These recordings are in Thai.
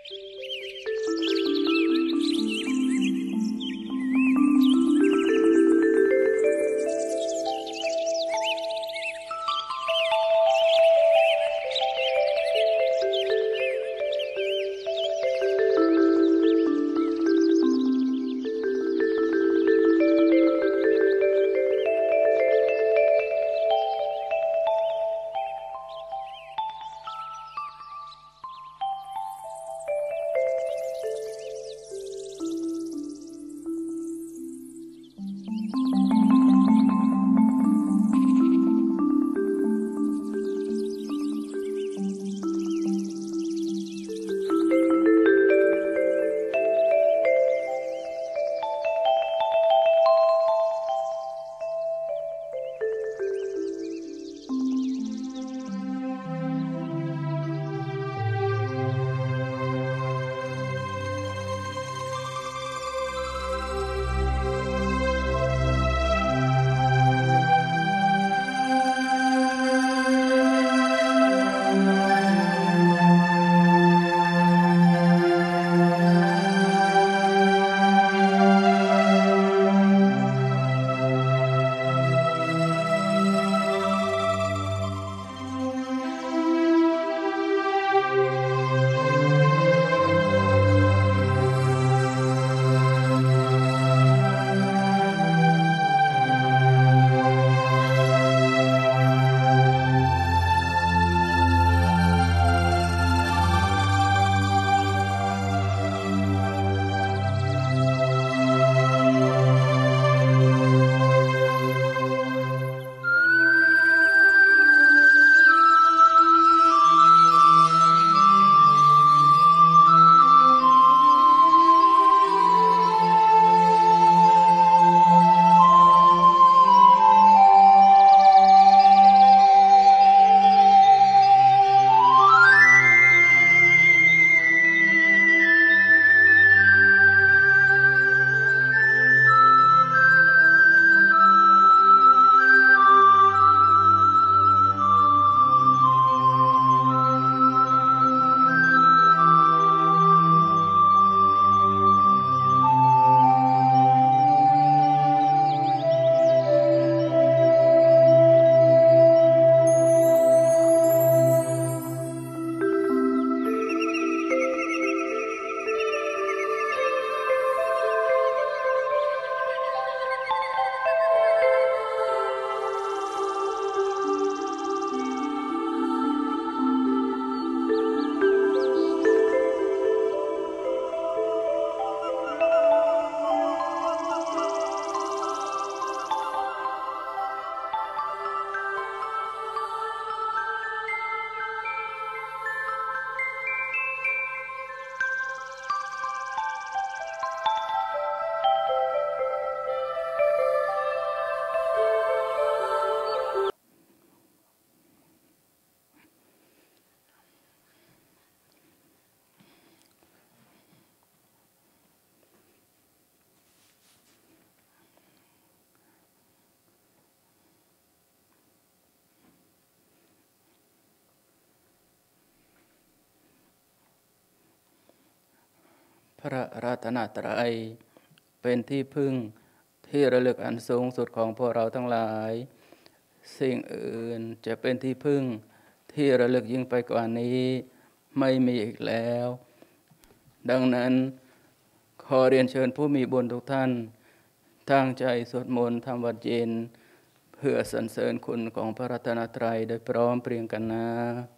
พระรัตนตรัยเป็นที่พึ่งที่ระลึกอันสูงสุดของพวกเราทั้งหลายสิ่งอื่นจะเป็นที่พึ่งที่ระลึกยิ่งไปกว่านี้ไม่มีอีกแล้วดังนั้นขอเรียนเชิญผู้มีบุญทุกท่านตั้งใจสวดมนต์ทำวัดเย็นเพื่อสรรเสริญคุณของพระรัตนตรัยโดยพร้อมเพรียงกันนะ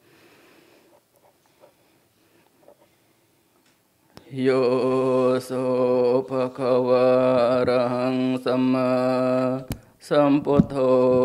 โยโสภะคะวะอะระหังสัมมาสัมพุทโธ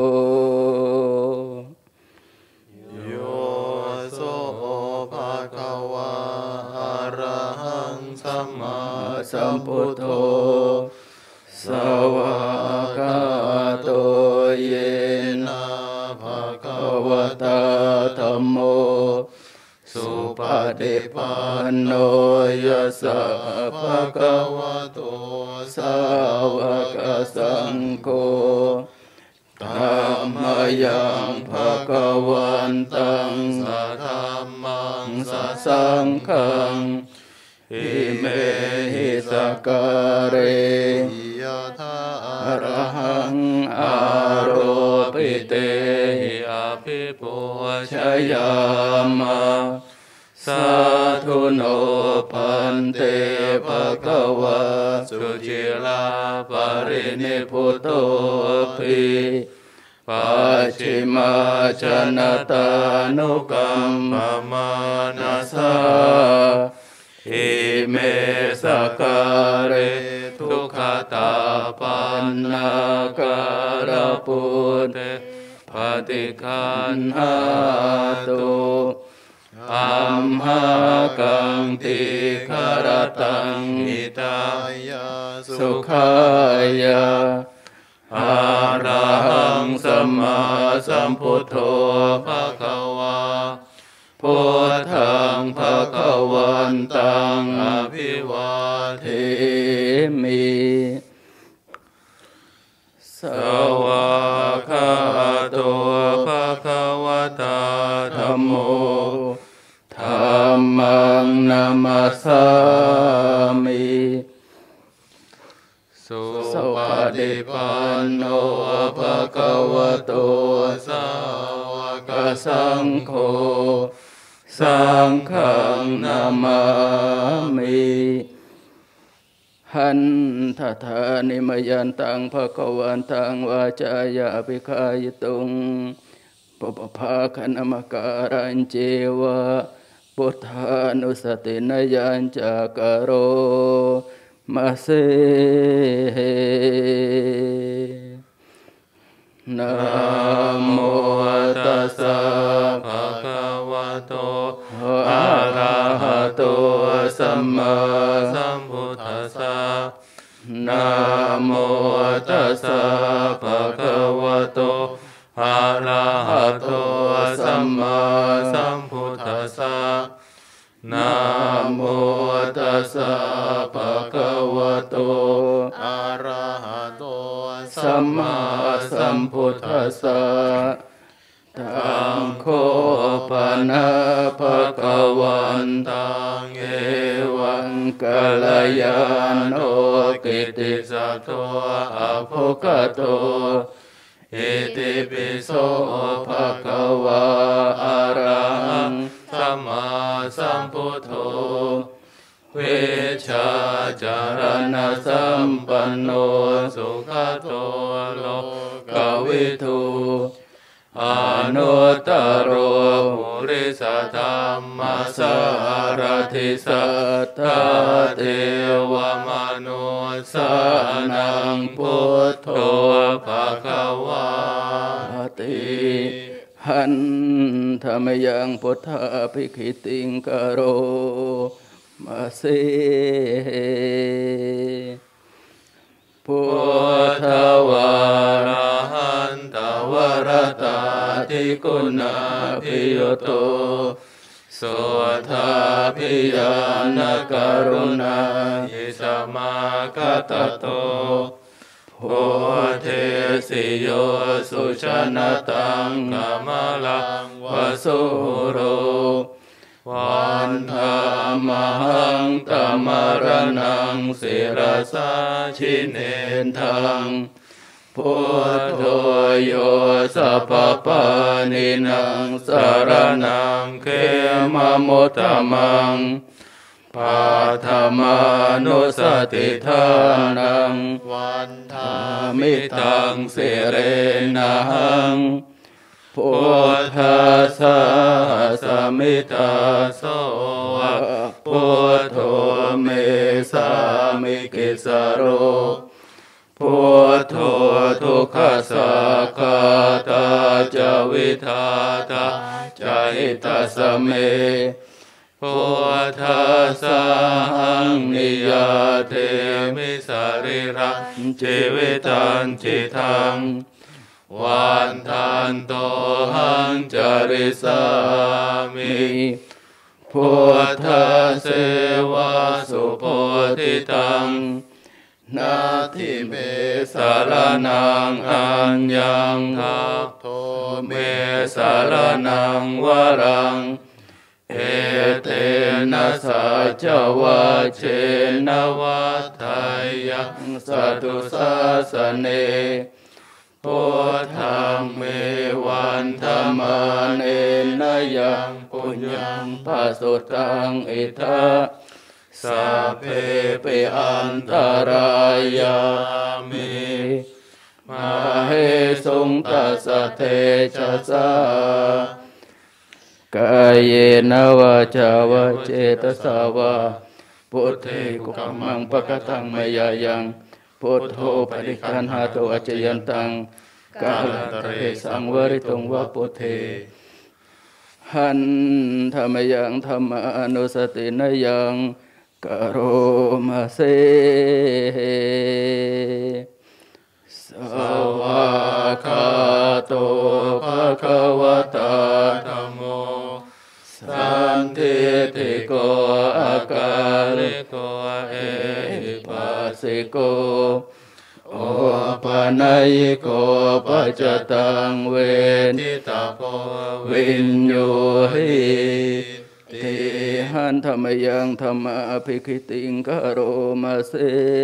โยโสภะคะวะอะระหังสัมมาสัมพุทโธสวากขาโตเยนะภะคะวะตาธัมโมสุปฏิปันโนยัสสะภะคะวะโตสาวกสังโฆธัมมายังภะคะวันตังสัทธัมมังสังฆังอิเมหิสการเรยะถาอรหังอาโรปิเตหิอภิปุชยามะสาธุโนพันเตภะคะวะสุจิลาปรินิพพุตโตภิปัจฉิมาชนตานุกัมปมานัสสะอิเมสการเรทุกขตาปันนาการปุตเตปฏิคันหาตุอัมหากังติคารตังหิตายาสุขายาอะระหังสัมมาสัมพุทโธภะคะวาพุทธังภะคะวันตังอภิวาเทมิสวากขาโตภะคะวะตาธัมโมธัมมังนามัสสามิสุปฏิปันโนภะคะวะโตสาวกสังโฆสังฆังนามามิหันทธานิมยันตังภะคะวันตังวาจายาภิคายตุงปุปภาคณมการัญเจวะพุทธานุสตินยัญจากโรมาเสนะโมตัสสะภะคะวะโตอะระหะโตสัมมาสัมพุทธัสสะนะโมตัสสะภะคะวะโตอะระหะโตสัมมาสัมพุทธัสสะนะโมตัสสะภะคะวะโตอะระหะโตสัมมาสัมพุทธัสสะตังโฆปนะภะคะวันตังเอวังกัลยาณโนกิตติสัตโตอะโภคโตอิติปิโสภะคะวะอะระหังสัมมาสัมพุทโธวิชชาจารณะสัมปันโนสุขโตโลกวิทูอนุตตโรปุริสธรรมสารถิสัทธาเทวมนุสานังพุทโธภะคะวาติหันธรรมยังพุทธาภิกขิติงกโรมาเสพุทธวาระหันตวรตาธิคุณาภิโยโตสุทธาภิญาณกรุณาหิสมาคตโตโพเทสิโยสุชนะตังกามลังวสุโรวันธามหังตมรณังศิรสาชิเนนทังพุทโธโยสัพพะนินังสารนังเขมมุตตมังปัฏฐมานุสติทานังวันธามิตังสิเรนังพุทธัสสะสมิตาโสพุทโธเมสามิกิสโรพุทโธทุกขสักขตาจวิทาตาจหิตาสเมพุทธัสสะหังนิยาเทมิสริรังชีวิตันจิตังวันทันโตหังจริสามิพุทธเสวาสุโพธิตังนาทิเมสารนังอัญญังทัพโทเมสารนังวรังเอเตนะสัจวะเชนะวัฏฏายะสัตตุสาสเนพุทธังเมวันธรรมาเนนะยังปุญญังภาสุตังอิทะสัพเพเปอันตรายามิมาเหสุงตัสสะเทชะสากายเยนะวาจาวะเจตสาวาพุทเทกุกัมมังปะกะตังมยายังพุทโธปริคันหาโตอจยันตังกาลันตเรสังวริตุงวะพุทเทหันธรรมยังธรรมานุสตินยังกโรมาเสสวากขาโตภะคะวะตาธัมโมสันทิฏฐิโกอาการิโกเอหิปัสสิโกโอปะนัยโกปัจจตังเวทิตาโพวิญโยหิติหันธรรมยังธรรมาภิคิติงกโรมาเส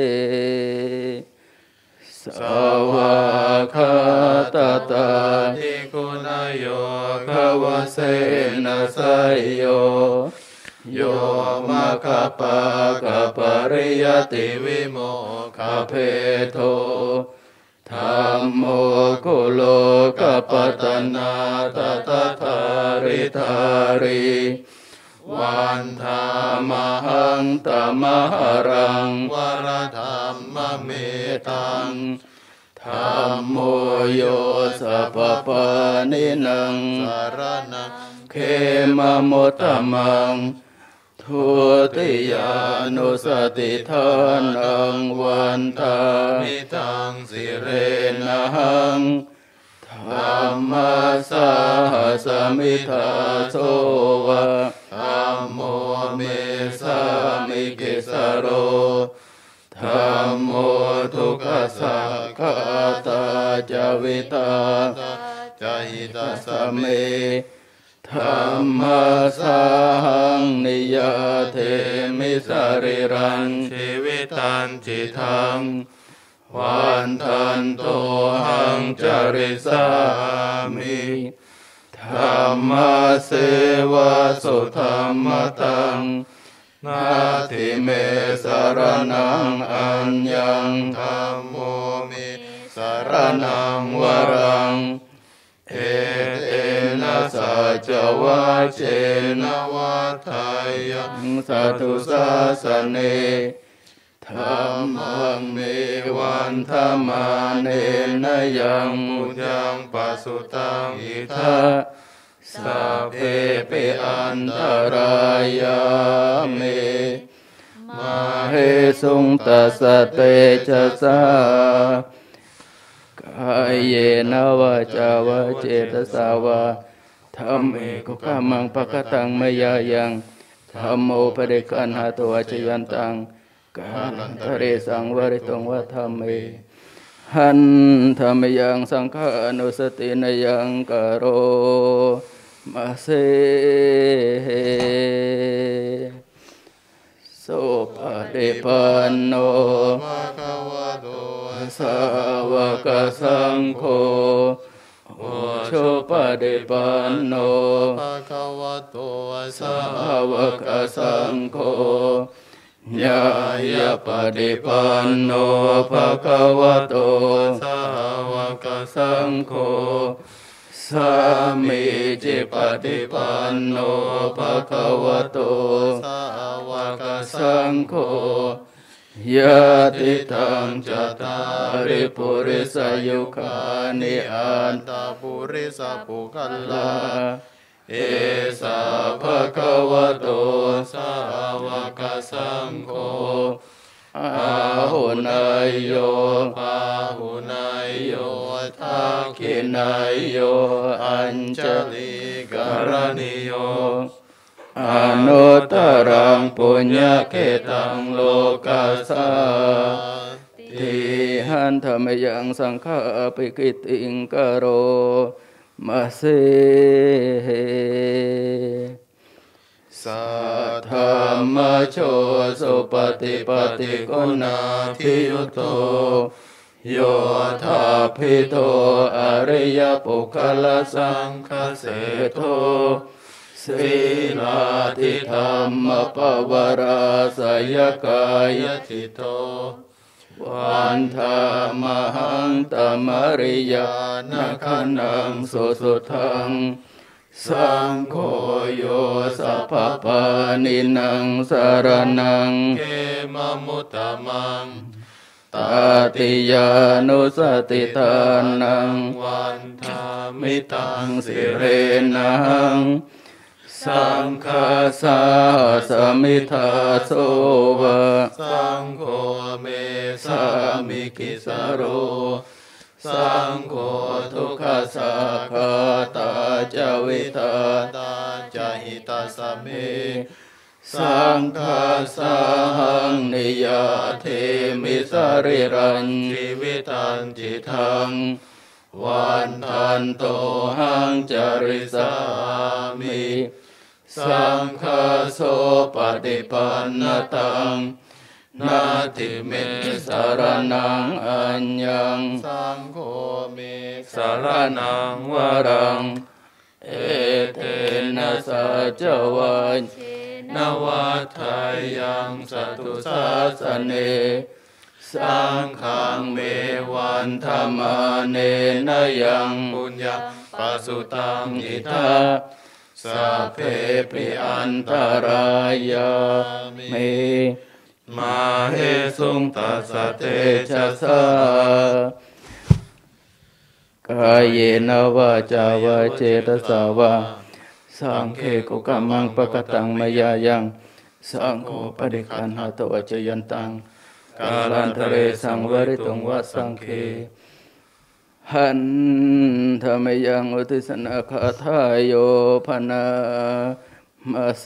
สวากขาตตาทิคุณโยภวเสนะไสโยโยมะคปะกะปริยติวิโมคขเพโทธัมโมกุโลกัปปตนาตถาธาริธาริวันธามหังตมหรังวรธรรมเมตังธัมโมโยสัพพะนินังสารนังเขมโมตตมังทุติยานุสติทานังวันทามิตังสิเรนะหังธัมมัสสะสมิทาโสวะธัมโมเมสามิกิสโรธัมโมทุกขสักขาตาจวิตาจหิตาสเมธัมมัสสังนิยาเทมิสริรังชีวิตันจิตังวันทันโตหังจริสามิธัมมาเสวะสุธัมมตังนาทิเมสารนังอัญญังธัมโมมิสารนังวรังเอเตนะสัจวะเชนะวัฏฐายะสัตตุสาสเนธัมมังเมวันธรรมาเนนะยังปุญญังปัสสุตังอิทะสัพเพเปอันตรายามิมาเหสุงตัสสะเตชะสากายเยนะวาจาวะเจตสาวาธัมเมกุกัมมังปะกะตังมยายังธัมโมปะเดคันหาโตอจยันตังกาลันตเรสังวริตุงวะธัมเมหันธรรมยังสังฆานุสตินยังกโรมาเสโสปะเดปันโนภะคะวะโตสาวกสังโฆโอโชปะเดปันโนภะคะวะโตสาวกสังโฆญาญาปะเดปันโนภะคะวะโตสาวกสังโฆสามิจิปฏิปันโนภะคะวะโตสาวกสังโฆยะติตังจัตตาริปุริสยุคานิอันตปุริสปุคัลลาเอสาภะคะวะโตสาวกสังโฆอาหุนายโยปาหุนายโยทักขินายโยอัญชลิกรณิโยอนุตตรังปุญญเกตังโลกัสสาติหันธรรมยังสังฆาปิกิติงกโรมาเสสัทธรรมโชสุปฏิปฏิกุณาทิยุตโตโยธาภิโตอริยปุคลสังคเสโทศีลาธิธรรมปวราสยกายทิโตวันธามหังตมริยานาคันังสุสุทังสังโฆโยสัพพานินังสารนังเขมมุตตมังตติยานุสติทานังวันธามิตังสิเรนังสังฆาสาสมิทาโสวะสังโฆเมสามิกิสโรสังโฆทุกขสักขตาจวิตาตาจหิตาสเมสังฆาสังนิยาเทมิสริรัญชีวิตันจิทังวันทันโตหังจริสามิสังฆาโสปฏิปันนตังนาทิเมสารนังอัญญังสังโฆเมสารนังวรังเอเทนะสัจวัญนวัฏไทยังสัตตุสาสเนสังฆังเมวันธรรมเนนยังปุญญปัสสุตังอิทาสัพเพปิอันตรายามิมาเหสุงตัสสะเตชะสากายเยนวาจาวาเจตสาวาสังเคกุกัมมังปะกตังมยายังสังโฆปฏิคันหาโตอจยันตังกาลันทะเรสังวริตุงวะสังเคหันธรรมยังอุทิศนาคาทายโยพนามาเส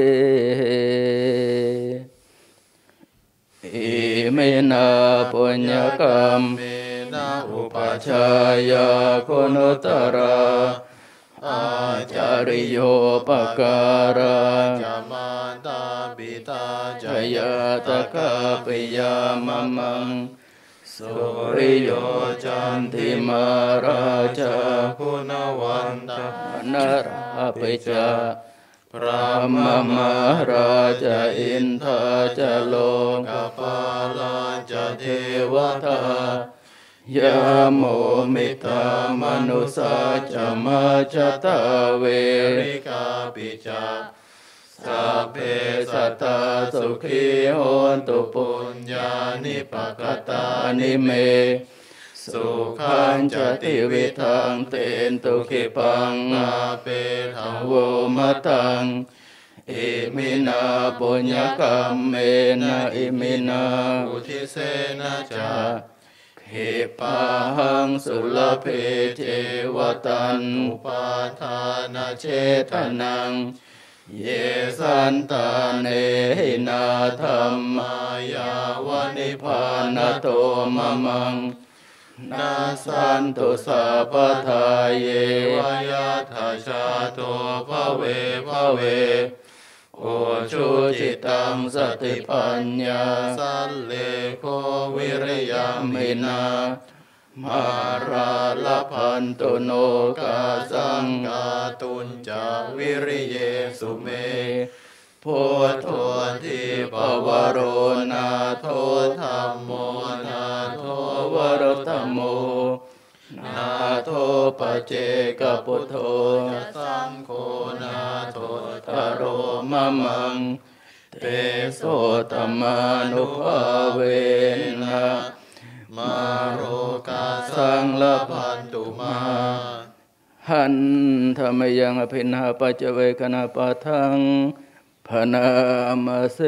อิเมนะปุญญกรรมเมนะอุปัชฌายาคุณุตระอาจาริโยปการะจามาตาปิตาจยาตกะปิยามะมังสุริโยจันติมาราชาคุณวันตานราปิจาพระมมาราชาอินทาจโลกปาลาจเทวตายาโมมิตามนุสาจมาจตาเวริกาปิจาสัพเพสัตตาสุขีโหนตุปุญญานิปกตานิเมสุขันจติวิทังเตนตุขิปังอาเปทาวมตังอิมินาปุญญกรรมเมนะอิมินาอุทิเสนะจาหิปังสุลเพเทวตันอุปาทานาเจตนังเยสันตาเนหินาธรรมายาวนิพพานโตมะมังนาสันตุสัพพทาเยวายาทาชาโตภเวภเวโอชุจิตังสติปัญญาสัลเลโควิริยามินามาราลพันตุโนกาสังกาตุนจาวิริเยสุเมโพโททิปวโรนาโทธัมโมนาโทวรธัมโมนาโทปเจกปุโธสังโฆนาโททโรมะมังเตโสตมานุภาเวนะมาโรกาสังลพันตุมาหันธรรมยังอภินาปัจเจเวคณาปะทังพนามาเส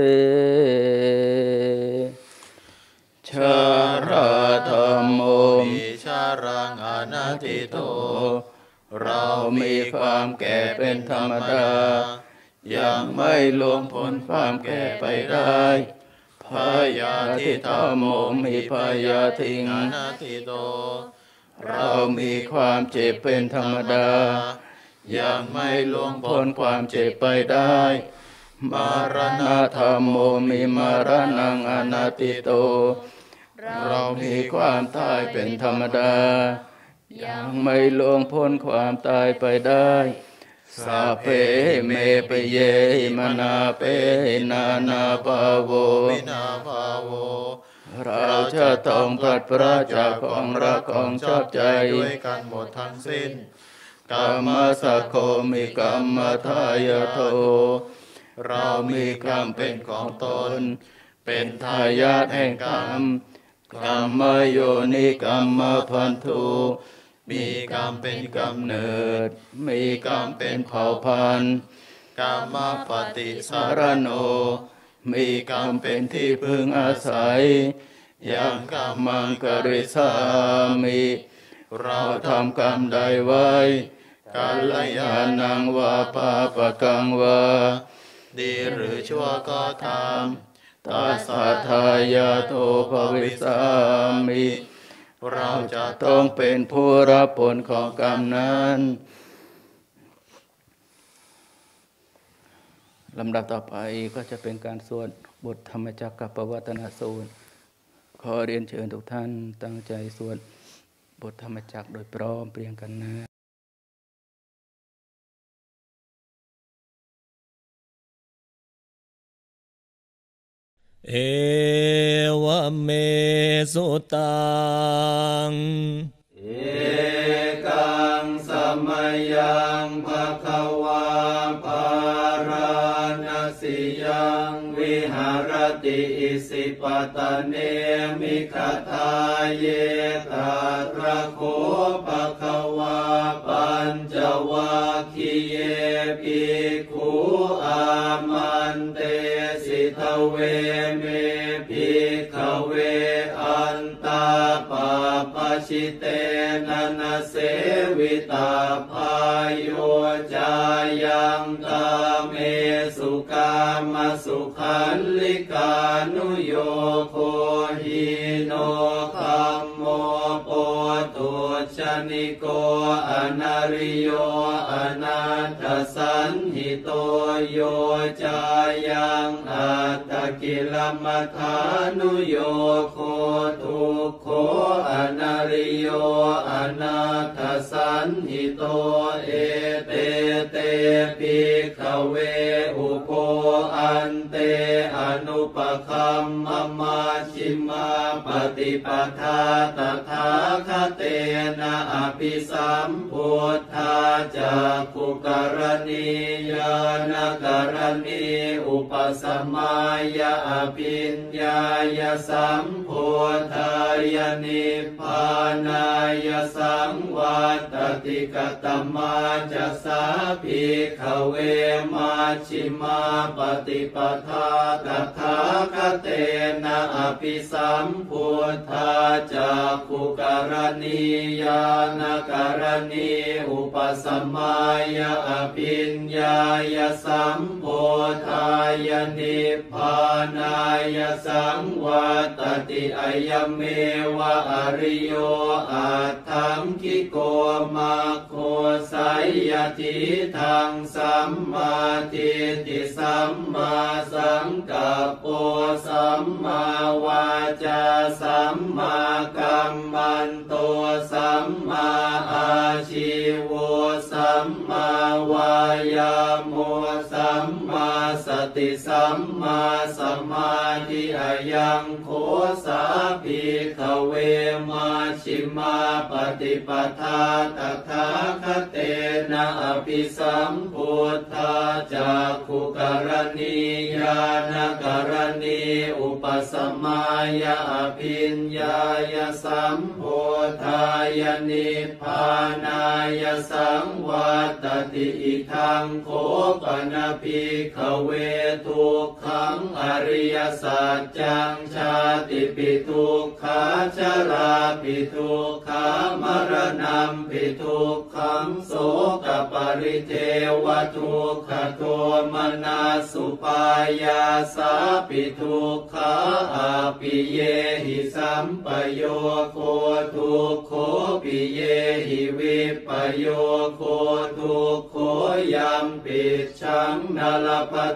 ชาราธรรมโมมิชารังอนัตติโตเรามีความแก่เป็นธรรมดายังไม่ล่วงพ้นความแก่ไปได้พยาธิธรรมโมมีพยาธิอนัตติโตเรามีความเจ็บเป็นธรรมดายังไม่ล่วงพ้นความเจ็บไปได้มารณะธรรมโมมิมารณังอนัตติโตเรามีความตายเป็นธรรมดายังไม่ล่วงพ้นความตายไปได้สัพเพเมปเยมนาเปนานาภาโววินาภาโวเราจะต้องพลัดพรากจากของรักของชอบใจด้วยกันหมดทั้งสิ้นกรรมสัคโคมิกรรมทายโทเรามีกรรมเป็นของตนเป็นทายาทแห่งกรรมกรรมโยนิกรรมพันธุมีกรรมเป็นกำเนิดมีกรรมเป็นเผ่าพันธุ์กรรมปฏิสาสาร รโนมีกรรมเป็นที่พึงอาศัยยังกรรมังกริสามิเราทำกรรมใดไว้กัลยาณังวาปาปกังวาดีหรือชั่วก็ตามตัสสะทายาโทภวิสามิเราจะต้องเป็นผู้รับผลของกรรมนั้นลำดับต่อไปก็จะเป็นการสวดบทธรรมจักรปวัตนสูตรขอเรียนเชิญทุกท่านตั้งใจสวดบทธรรมจักรโดยพร้อมเพรียงกันนะเอวเมสุตังเอกังสมัยยังภคะวาภารณสิยังวิหารติอิสิปตเนมิคทาเยตาตระโคภคะวาปัญจวัคคีเยภิกขุอามันเตสิทเวเมภิกขเวอันตาปาปชิเตนะนะเสวิตาภายโยจายังกาเมสุกามสุขันลิกานุโยโคหิโนคัมโมโปตุชนิโกอนาริโยอนาถสันหิโตโยจายังอัตตกิลมัฏฐานุโยโคทุกโขอนาริโยอนาถสันหิโตเอเตเตภิกขเวอุโภอันเตอนุปคัมมมาชิมาปฏิปทาตถาคเตนะอภิสัมพุทธาจักขุกรณียานกรณีอุปสมัยยะอภิญญายสัมพุทธายนิพพานายสังวัตติกตมาจะสาภิกขเวมาชิมาปฏิปทาตถาคเตนะอภิสัมพุทธาจักขุกรณียานกรณีอุปสมัยยะอภิญญายสัมพุทธายนิพพานายสังวัตติอายเมวะอริโยอัตถังคิโกมาโคสัยยทิทังสัมมาทิฏฐิสัมมาสังกัปโปสัมมาวาจาสัมมากัมมันโตสัมมาอาชีโวสัมมาวายาโมสัมมาสติสัมมาสมาธิอายังโคสาภิกขเวมาชิมาปฏิปทาตถาคเตนะอภิสัมพุทธาจักขุกรณียานกรณีอุปสมัยยะอภิญญายสัมพุทธายนิพพานายสังวัตติอิทังโคปนะภิกขเวทุกขังอริยสัจจังชาติปิทุกขาชราปิทุกขามรณะปิทุกขังโสกปริเทวทุกขโทมนัสสุปายาสาปิทุกขาอาปิเยหิสัมปโยโคทุกโขปิเยหิวิปโยโคทุกโขยัมปิชังนลปฏิต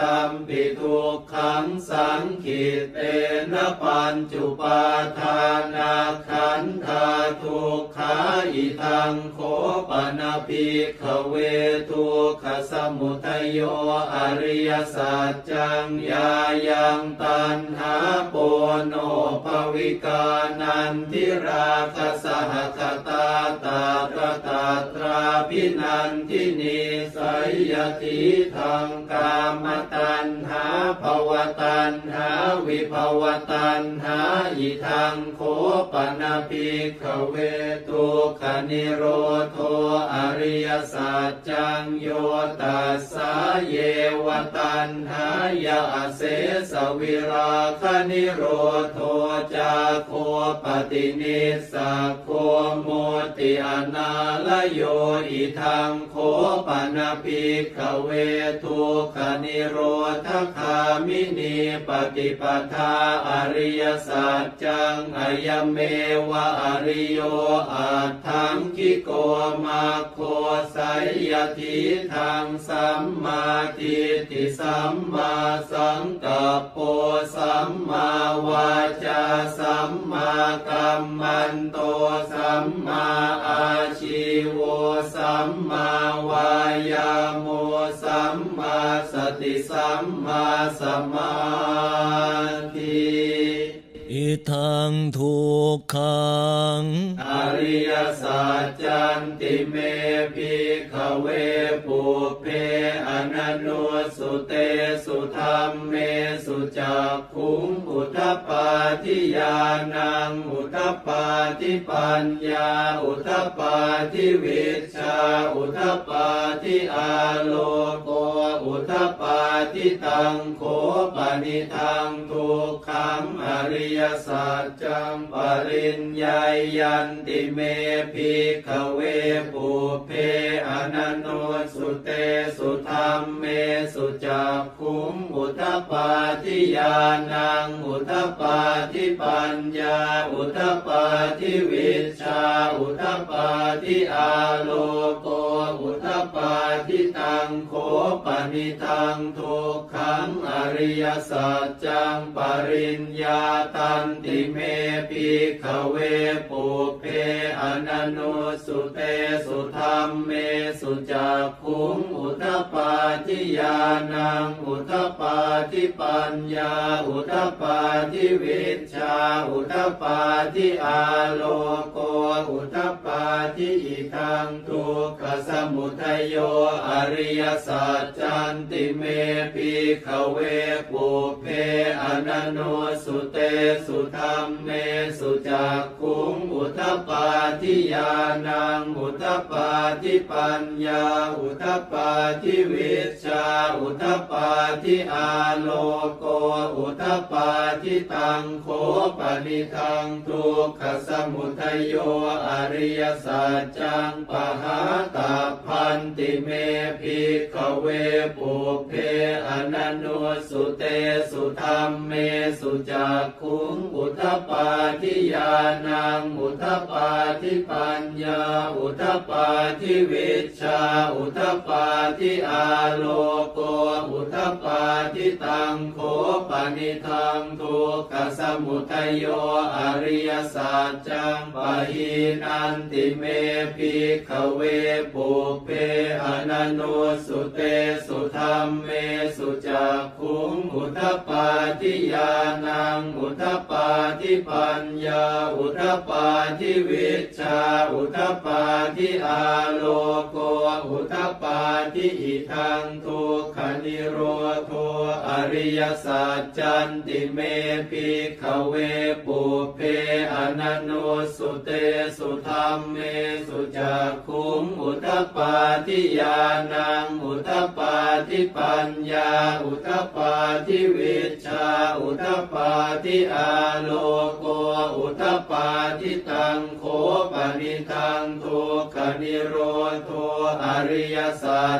ตัมปิทุกขังสังขิตเตนะปัญจุปาทานาขันธาทุกขาอิทังโคปนะภิกขเวทุกขสมุทัยโยอริยสัจจังยายังตัณหาโปโนภวิกานันทิราคะสหคตาตาตระตาตราภินันทินิสัยยติทังกามตัณหาภวตัณหาวิภวตัณหาอิทังโคปนะภิกขเวทุกขนิโรโธอริยสัจจังโยตัสสะเยวตัณหายาเสสวิราคนิโรโธจาโคปฏินิสสะโคโมติอนาลโยอิทังโคปนะภิกขเวทุกขนิโรธคามินีปฏิปทาอริยสัจจังอายเมวะอริโยอัตถังคิโกมาโคสัยยทิทังสัมมาทิฏฐิสัมมาสังกัปโปสัมมาวาจาสัมมากัมมันโตสัมมาอาชีโวสัมมาวายาโมสัมมาสติสัมมาสมาธิอิทังทุกขังอริยสัจจันติเมภิกขเวปุเพอนันโนสุเตสุธัมเมสุจักขุงอุทธัปปาทิญาณังอุทธัปปาทิปัญญาอุทธัปปาทิวิชชาอุทธัปปาทิอาโลโกอุทธัปปาทิตังโคปนิทังทุกขังอริยสัจจังปริญญายันติเมภิกขเวปุเพอนันโนสุเตสุธัมเมสุจักขุงอุทธัปปาทิญาณังอุทธัปปาทิปัญญาอุทธัปปาทิวิชชาอุทธัปปาทิอาโลโกอุทธัปปาทิตังโคปนิทังทุกขังอริยสัจจังปริญญาตันติเมภิกขเวปุเพอนันโนสุเตสุธัมเมสุจักขุงอุทธัปปาทิญาณังอุทธัปปาทิปัญญาอุทธัปปาทิวิชชาอุทธัปปาทิอาโลโกอุทธัปปาทิอิทังทุกขสมุทัยโยอริยสัจจันติเมภิกขเวปุเพอนันโนสุเตสุธัมเมสุจักขุงอุทธัปปาทิญาณังอุทธัปปาทิปัญญาอุทธัปปาทิวิชชาอุทธัปปาทิอาโลโกอุทธัปปาทิตังโคปนิทังทุกขสมุทัยโยอริยสัจจังปหาตัพพันติเมภิกขเวปุเพอนันโนสุเตสุธัมเมสุจักขุงอุทธัปปาทิญาณังอุทธัปปาทิปัญญาอุทธัปปาทิวิชชาอุทธัปปาทิอาโลโกอุทธัปปาทิตังโคปนิทังทุกขสมุทัยโยอริยสัจจังปหินันติเมภิกขเวปุเพอนันโนสุเตสุธัมเมสุจักขุงอุทธัปปาทิญาณังอุทธัปปาทิปัญญาอุทธัปปาทิวิชชาอุทธัปปาทิอาโลโกอุทธัปปาทิอิทังทุกขนิโรโธอริยสัจจันติเมภิกขเวปุเพอนันโนสุเตสุธัมเมสุจักขุงอุทธัปปาทิญาณังอุทธัปปาทิปัญญาอุทธัปปาทิวิชชาอุทธัปปาทิอาโลโกอุทธัปปาทิตังโคปนิทังทุกขนิโรโธอริยสัจ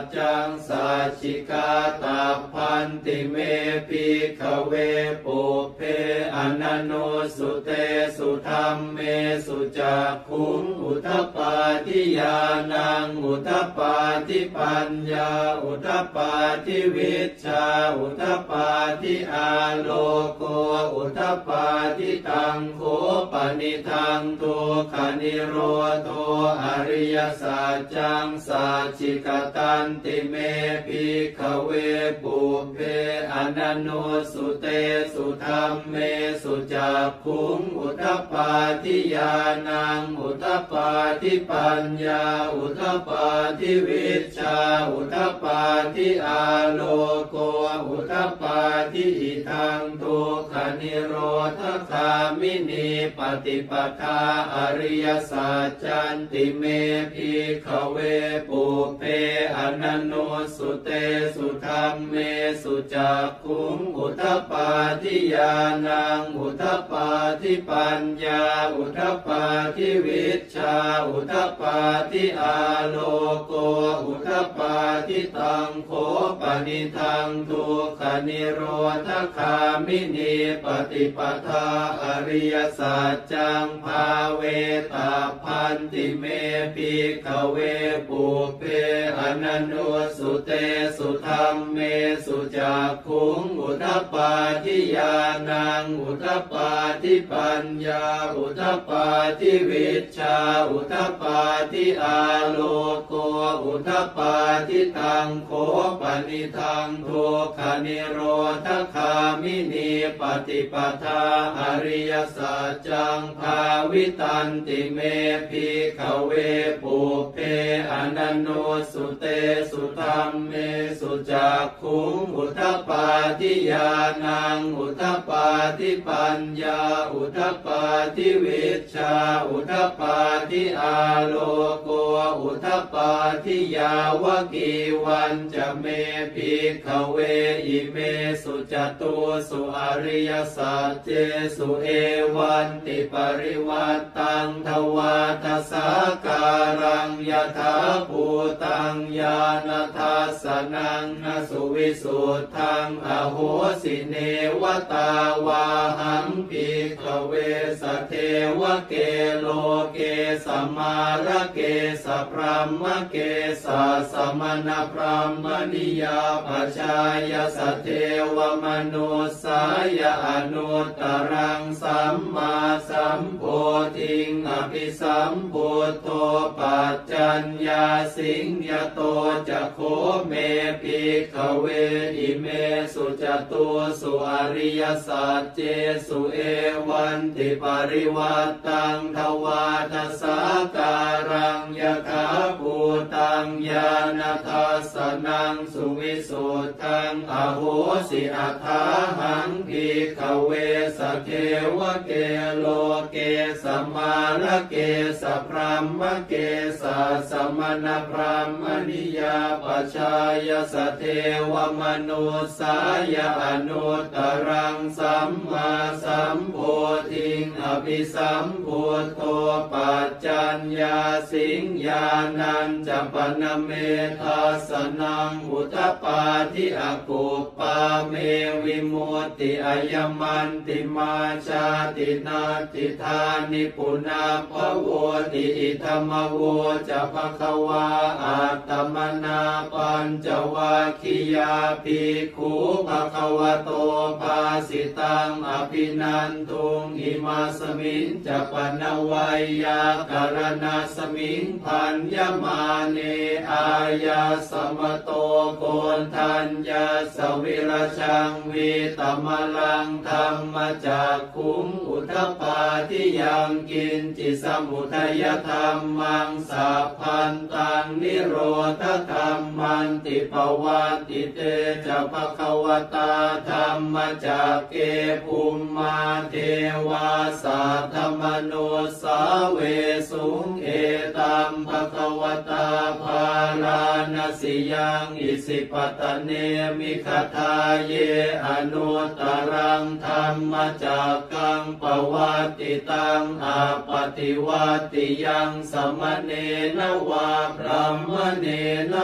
จังสัจจิกาตาพันติเมภิกขเวปุเพอนันโนสุเตสุธรรมเมสุจักขุงอุทปปาทิญาณังอุทปปาทิปัญญาอุทปปาทิวิชชาอุทปปาทิอาโลโกอุทปปาทิตังโคปนิทังทุกขนิโรโธอริยสัจจังสัจจิกตันติเมภิกขเวปุเพอนันโนสุเตสุธรรมเมสุจักขุงอุทปปาทิญาณังอุทปปาทิปัญญาอุทปปาทิวิชชาอุทปปาทิอาโลโกอุทปปาทิอิทังทุกขนิโรธคามินีปฏิปทาอริยสัจจันติเมภิกขเวปุเพอนันโนสุเตสุธรรมเมสุจักขุงอุทปปาทิญาณังอุทปปาทิปัญญาอุทปปาทิวิชชาอุทปปาทิอาโลโกอุทปปาทิตังโคปนิทังทุกขนิโรธคามินีปฏิปทาอริยสัจจังภาเวตาพันติเมภิกขเวปุเพอนันโนสุเตสุธรรมเมสุจักขุงอุทปปาทิญาณังอุทปปาทิปัญญาอุทปปาทิวิชชาอุทปปาทิอาโลโกอุทปปาทิตังโคปนิทังทุกขนิโรธคามินีปฏิปทาอริยสัจจังภาวิตันติเมภิกขเวปุเพอนันโนสุเตสุธรรมเมสุจักขุงอุทปปาทิญาณังอุทปปาทิปัญญาอุทปปาทิวิชชาอุทปปาทิอาโลโกอุทปปาทิยาวกีวันจะเมภิกขเวอิเมสุจตุสุอริยสัจเจสุเอวันติปริวัตตังทวาทสาการังยถาภูตังญาณทัสสนังนสุวิสุทธังอโหสิเนวตาวาหังภิกขเวสเทวเกโลเกสมาระเกสพรหมเกสสมณพรหมนิยาปชายสเทวมนุสายอนุตตรังสัมมาสัมโพธิงอภิสัมพุทโธปัจจัญญาสิงยโตจะโคเมภิกขเวอิเมสุจตุสุอริยสัจเจสุเอวันติปริวัตตังทวาทสาการังยถาภูตังญาณทัสสนังสุวิสุทธังอโหสิอัฏฐาหังภิกขเวสเทวเกโลเกสมาระเกสพรหมเกสสมณพรหมนิยาปชายสเทวมนุสายอนุตตรังสัมมาสัมโพธิงอภิสัมพุทโธปัจจัญญาสิงญาณัญจปนเมทัสสนังอุทปปาทิอกุปปาเมวิมุตติอายมันติมาชาตินาติธานิปุนาภโวติอิธรรมโวจะภควาอัตตมนาปัญจวัคคียาภิกขุภควโตภาสิตังอภินันทุงอิมาสมิงจะปนวัยยาการณาสมิงพันยมาเนอายาสมโตโกนทัญญาสวิรชังวิตมลังธรรมจากขุงอุทปปาทิยังกินจิสมุทัยธรรมังสัพพันตังนิโรธธรรมันติปวัตติเตจะภควตาธรรมจากเกภูมิมาเทวาสัทธมโนสาเวสุงเอตัมภควตาภาราณสิยังอิสิปตเนมิคทาเยอนุตตรังธรรมจากกังปวัตติตังอาปฏิวัติยังสมเนนวาพรหมเนนวา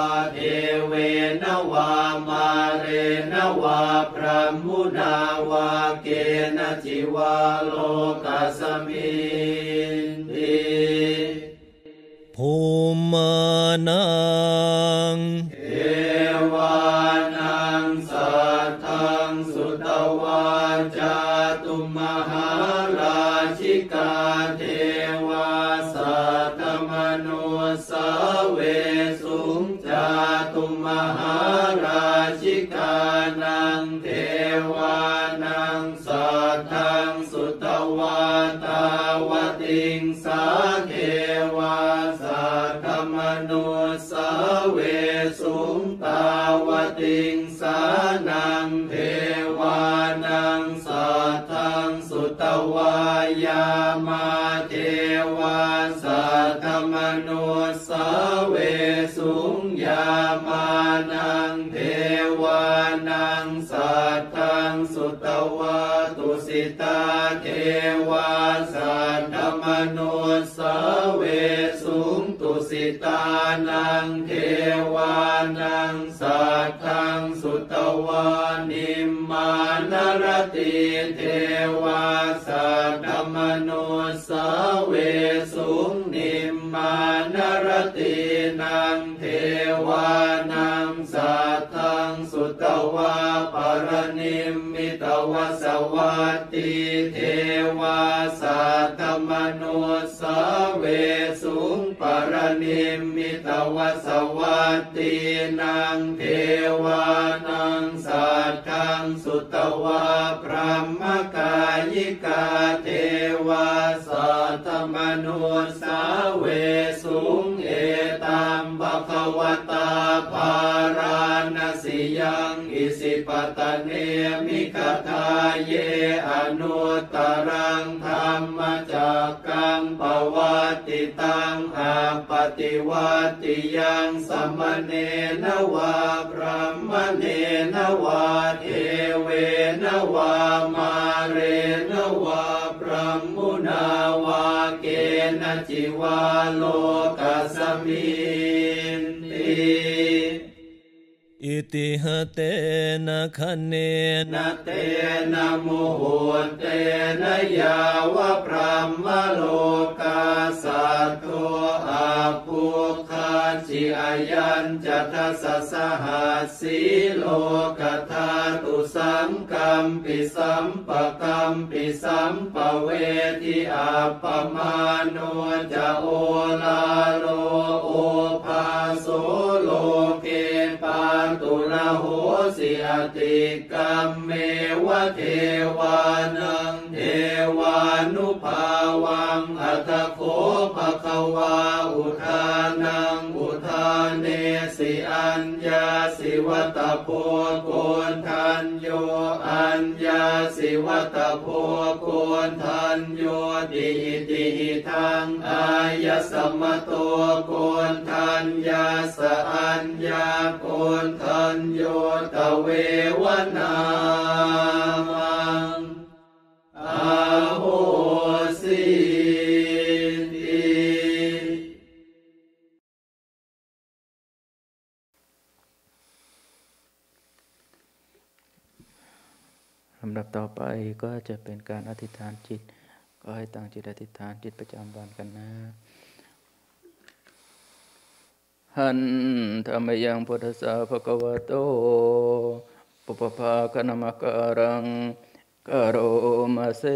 เทเวนวามาเรนวาพระมุนาวาเกณจิวาโลกัสมินติภูมานังเอวานังสัทธังสุตวาจาตุมหาราชิกาเทวาสัตมโนสเวสุงจาตุมหาราชิกานังเทวานังสัทธังสุตวาตาวติงสาเทวาสัตมโนสเวสุงตาวติงสานังเทวานังสัทธังสุตวายามาเทวาสัตมโนสเวสุงยามานังเทวานังสัทธังสุตวาตุสิตาเทวาสัตมโนสเวสุงตุสิตานังเทวานังสัทธังสุตวานิมมานรติเทวาสัตมโนสเวสุงนิมมานรตินังเทวานังสัทธังสุตวาปรนิมมิตวสวัตติเทวาสัตมโนสเวสุงปรนิมมิตวสวัตตินังเทวานังสัทธังสุตวาพระมกายิกาเทวาสัตมโนสเวสุงเอตัมภควตาภาราณสิยังอิสิปตเนมิคทาเยอนุตตรังธรรมจักกังปวัตติตังอาปฏิวัติยังสัมมเนนวาพระมเนนวาเทเวนวามาเรนวาพระมุนาวาเกณจิวาโลกัสมินติอิติหะเตนะคะเนนะเตนะโมโหเตนะยาวะพระมโลกาสัตโตอาภูคาจิอายัญจัตสสหัสสีโลกธาตุสังกัมปิสัมปะกัมปิสัมปะเวทิอาปมาโนจะโอลาโลโอภาโสโลเกปาตุระโหสิอติกัมเมวะเทวานังเทวานุภาวังอัตโคภควาอุทานังอุทานเนสิอัญญาสิวัตโพโกนทันโยอัญญาสิวัตโพโกนทันโยติติหิทังอายสมโตโกนทันยาสอัญญาโกนทันโยตเววนามังอาโหสิติลำดับต่อไปก็จะเป็นการอธิษฐานจิตก็ให้ตั้งจิตอธิษฐานจิตประจำวันกันนะหันธรรมยังพุทธัสสะภะคะวะโตปุปภาคณมการังกโรมาเส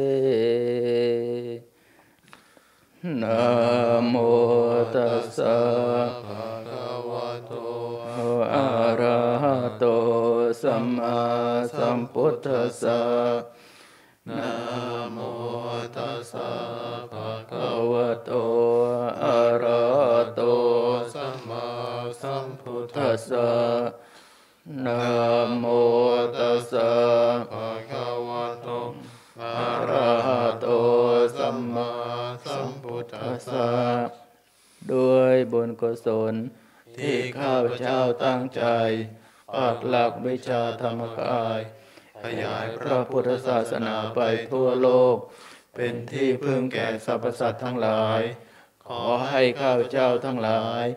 นะโมตัสสะภะคะวะโตอะระหะโตสัมมาสัมพุทธัสสะนะโมตัสสะภะคะวะโตอะระหะโตสัมมาสัมพุทธัสสะนะโมตัสสะภะคะวะโตอะระหะโตสัมมาสัมพุทธัสสะด้วยบุญกุศลที่ข้าพเจ้าตั้งใจปักหลักวิชาธรรมกายขยายพระพุทธศาสนาไปทั่วโลกเป็นที่พึ่งแก่สรรพสัตว์ทั้งหลายขอให้ข้าพเจ้าทั้งหลาย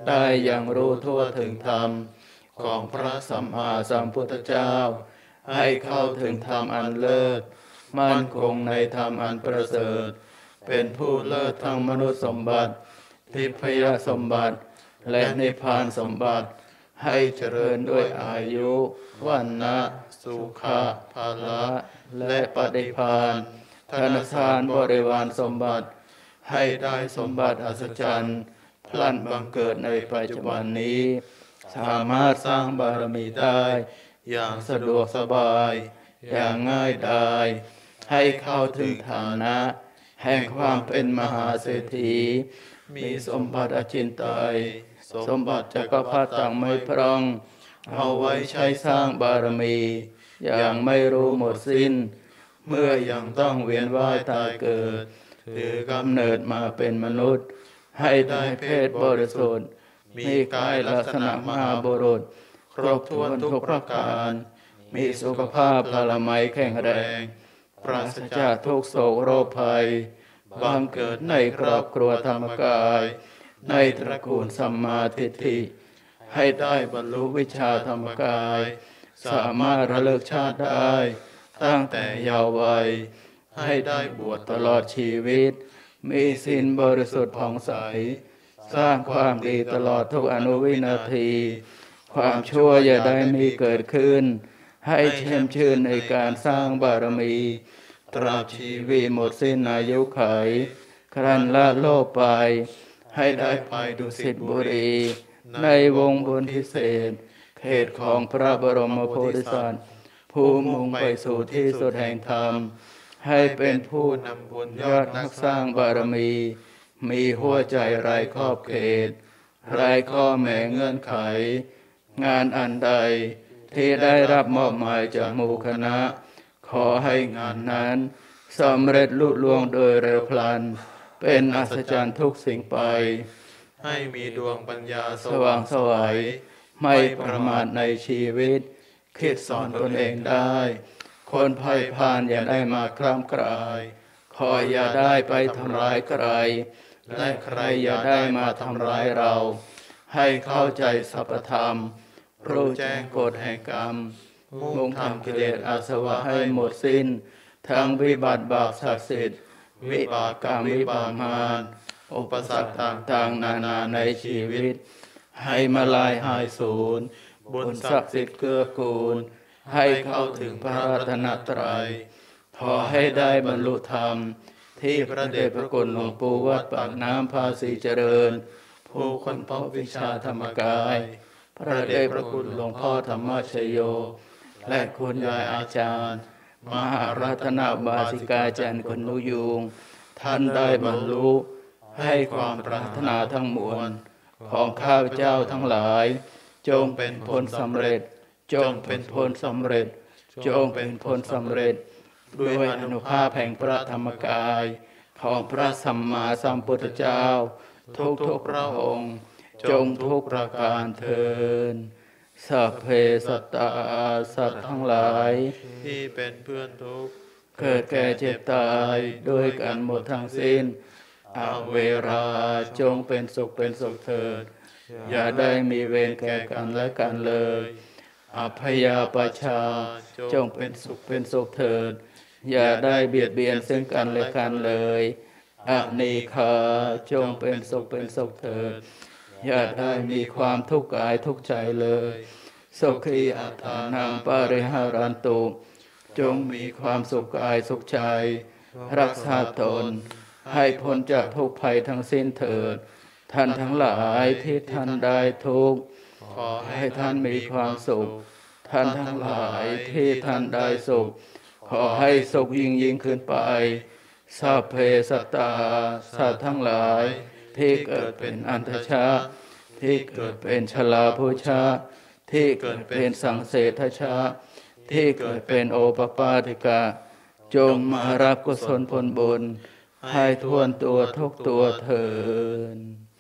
ได้อย่างรู้ทั่วถึงธรรมของพระสัมมาสัมพุทธเจ้าให้เข้าถึงธรรมอันเลิศมั่นคงในธรรมอันประเสริฐเป็นผู้เลิศทั้งมนุษย์สมบัติทิพยสมบัติและนิพพานสมบัติให้เจริญด้วยอายุวันนะสุขะภาละและปฏิภาณธนทานบริวารสมบัติให้ได้สมบัติอัศจรรย์พลันบังเกิดในปัจจุบันนี้สามารถสร้างบารมีได้อย่างสะดวกสบายอย่างง่ายดายให้เข้าถึงฐานะแห่งความเป็นมหาเศรษฐีมีสมบัติอจินไตยสมบัติจักรพรรดิต่างไม่พร่องเอาไว้ใช้สร้างบารมีอย่างไม่รู้หมดสิ้นเมื่อยังต้องเวียนว่ายตายเกิดถือกำเนิดมาเป็นมนุษย์ให้ได้เพศบริสุทธิ์มีกายลักษณะมหาบุรุษครบถ้วนทุกประการมีสุขภาพพลามัยแข็งแรงปราศจากทุกโศกโรคภัยบังเกิดในครอบครัวธรรมกายในตระกูลสัมมาทิฏฐิให้ได้บรรลุวิชาธรรมกายสามารถระลึกชาติได้ตั้งแต่เยาว์วัยให้ได้บวชตลอดชีวิตมีศีลบริสุทธิ์ผ่องใสสร้างความดีตลอดทุกอนุวินาทีความชั่วอย่าได้มีเกิดขึ้นให้แช่มชื่นในการสร้างบารมีตราบชีวิตหมดสิ้นอายุขัยครั้นละโลกไปให้ได้ไปดุสิตบุรีในวงบุญพิเศษเขตของพระบรมโพธิสัตว์ผู้มุ่งไปสู่ที่สุดแห่งธรรมให้เป็นผู้นำบุญยอดนักสร้างบารมีมีหัวใจไร้ขอบเขตไร้ข้อแม้เงื่อนไขงานอันใดที่ได้รับมอบหมายจากหมู่คณะขอให้งานนั้นสำเร็จลุล่วงโดยเร็วพลันเป็นอัศจรรย์ทุกสิ่งไปให้มีดวงปัญญาสว่างไสวไม่ประมาทในชีวิตคิดสอนตนเองได้คนพ่ายพานอย่าได้มาคร่ำครายขออย่าได้ไปทำร้ายใครและใครอย่าได้มาทำร้ายเราให้เข้าใจสัพธรรมรู้แจ้งกฎแห่งกรรมมุ่งทำกิเลสอาสวะให้หมดสิ้นทั้งวิบัติบาปศักดิ์สิทธิ์วิบากกรรมวิบากมารอุปสรรคต่างๆนานาในชีวิตให้มาลายหายสูญบุญศักดิ์สิทธิ์เกื้อกูลให้เข้าถึงพระรัตนตรัยขอให้ได้บรรลุธรรมที่พระเดชพระคุณหลวงปู่วัดปากน้ำภาษีเจริญผู้ค้นพบวิชาธรรมกายพระเดชพระคุณหลวงพ่อธรรมชโยและคุณยายอาจารย์มหารัตนบาสิกาจารย์คุณนุยูงท่านได้บรรลุให้ความปรารถนาทั้งมวลของข้าพเจ้าทั้งหลายจงเป็นผลสำเร็จจงเป็นผลสำเร็จจงเป็นผลสำเร็จด้วยอนุภาพแห่งพระธรรมกายของพระสัมมาสัมพุทธเจ้าทุกพระองค์จงทุกประการเทินสัพเพสัตตาสัตว์ทั้งหลายที่เป็นเพื่อนทุกข์เกิดแก่เจ็บตายด้วยกันหมดทั้งสิ้นอเวราจงเป็นสุขเถิดอย่าได้มีเวรแก่กันและกันเลยอภยาปชาจงเป็นสุขเถิดอย่าได้เบียดเบียนซึ่งกันและกันเลยอนีฆาจงเป็นสุขเถิดอย่าได้มีความทุกข์กายทุกข์ใจเลยสุขีอัตถานังปริหารันตุจงมีความสุขกายสุขใจรักษาตนให้พ้นจากทุกภัยทั้งสิ้นเถิดท่านทั้งหลายที่ท่านได้ทุกข์ขอให้ท่านมีความสุขท่านทั้งหลายที่ท่านได้สุขขอให้สุขยิ่งขึ้นไปสัพเพสัตตาสัตว์ทั้งหลายที่เกิดเป็นอันทชาที่เกิดเป็นชลาภูชาที่เกิดเป็นสังเสทชาที่เกิดเป็นโอปปาติกาจงมารับกุศลผลบุญให้ทั่วตัวทุกตัวเถิด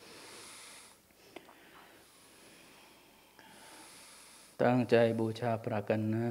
ตั้งใจบูชาพระกันนะ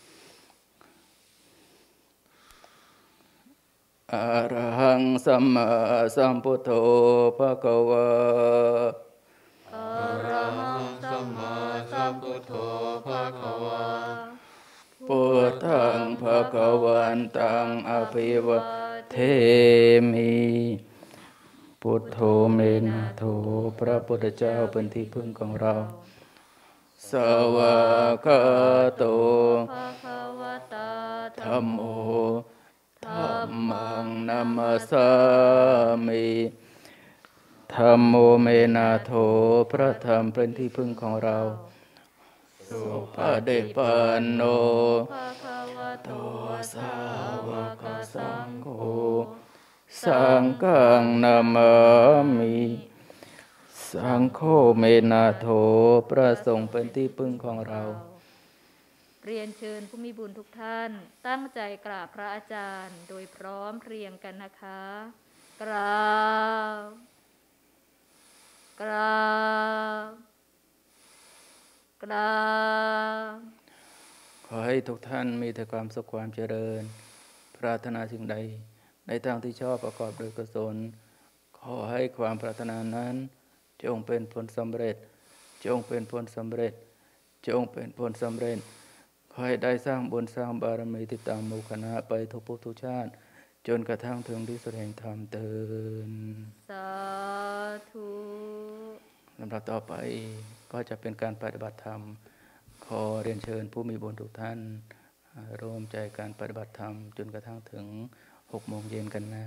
อะระหังสัมมาสัมพุทโธภะคะวะอะระหังสัมมาสัมพุทโธภะคะวาพุทธังภะคะวันตังอภิวะเทมิพุทโธเมนะโธพระพุทธเจ้าเป็นที่พึ่งของเราสวากขาโตภะคะวะตาธัมโมธัมมังนัมสสามิธัมโมเมนะโธพระธรรมเป็นที่พึ่งของเราสุปฏิปันโนภะคะวะโตสาวกสังโฆสังฆังนามามิสังโฆเมนะโธพระสงฆ์เป็นที่พึ่งของเราเรียนเชิญผู้มีบุญทุกท่านตั้งใจกราบพระอาจารย์โดยพร้อมเพรียงกันนะคะกราบกราบกราบขอให้ทุกท่านมีแต่ความสุขความเจริญปรารถนาสิ่งใดในทางที่ชอบประกอบโดยกุศลขอให้ความปรารถนานั้นจงเป็นผลสำเร็จจงเป็นผลสำเร็จจงเป็นผลสำเร็จขอให้ได้สร้างบุญสร้างบารมีติดตามหมู่คณะไปทุกภพทุกชาติจนกระทั่งถึงที่สุดแห่งธรรมเถิดสาธุลำดับต่อไปก็จะเป็นการปฏิบัติธรรมขอเรียนเชิญผู้มีบุญทุกท่านร่วมใจการปฏิบัติธรรมจนกระทั่งถึง6 โมงเย็นกันนะ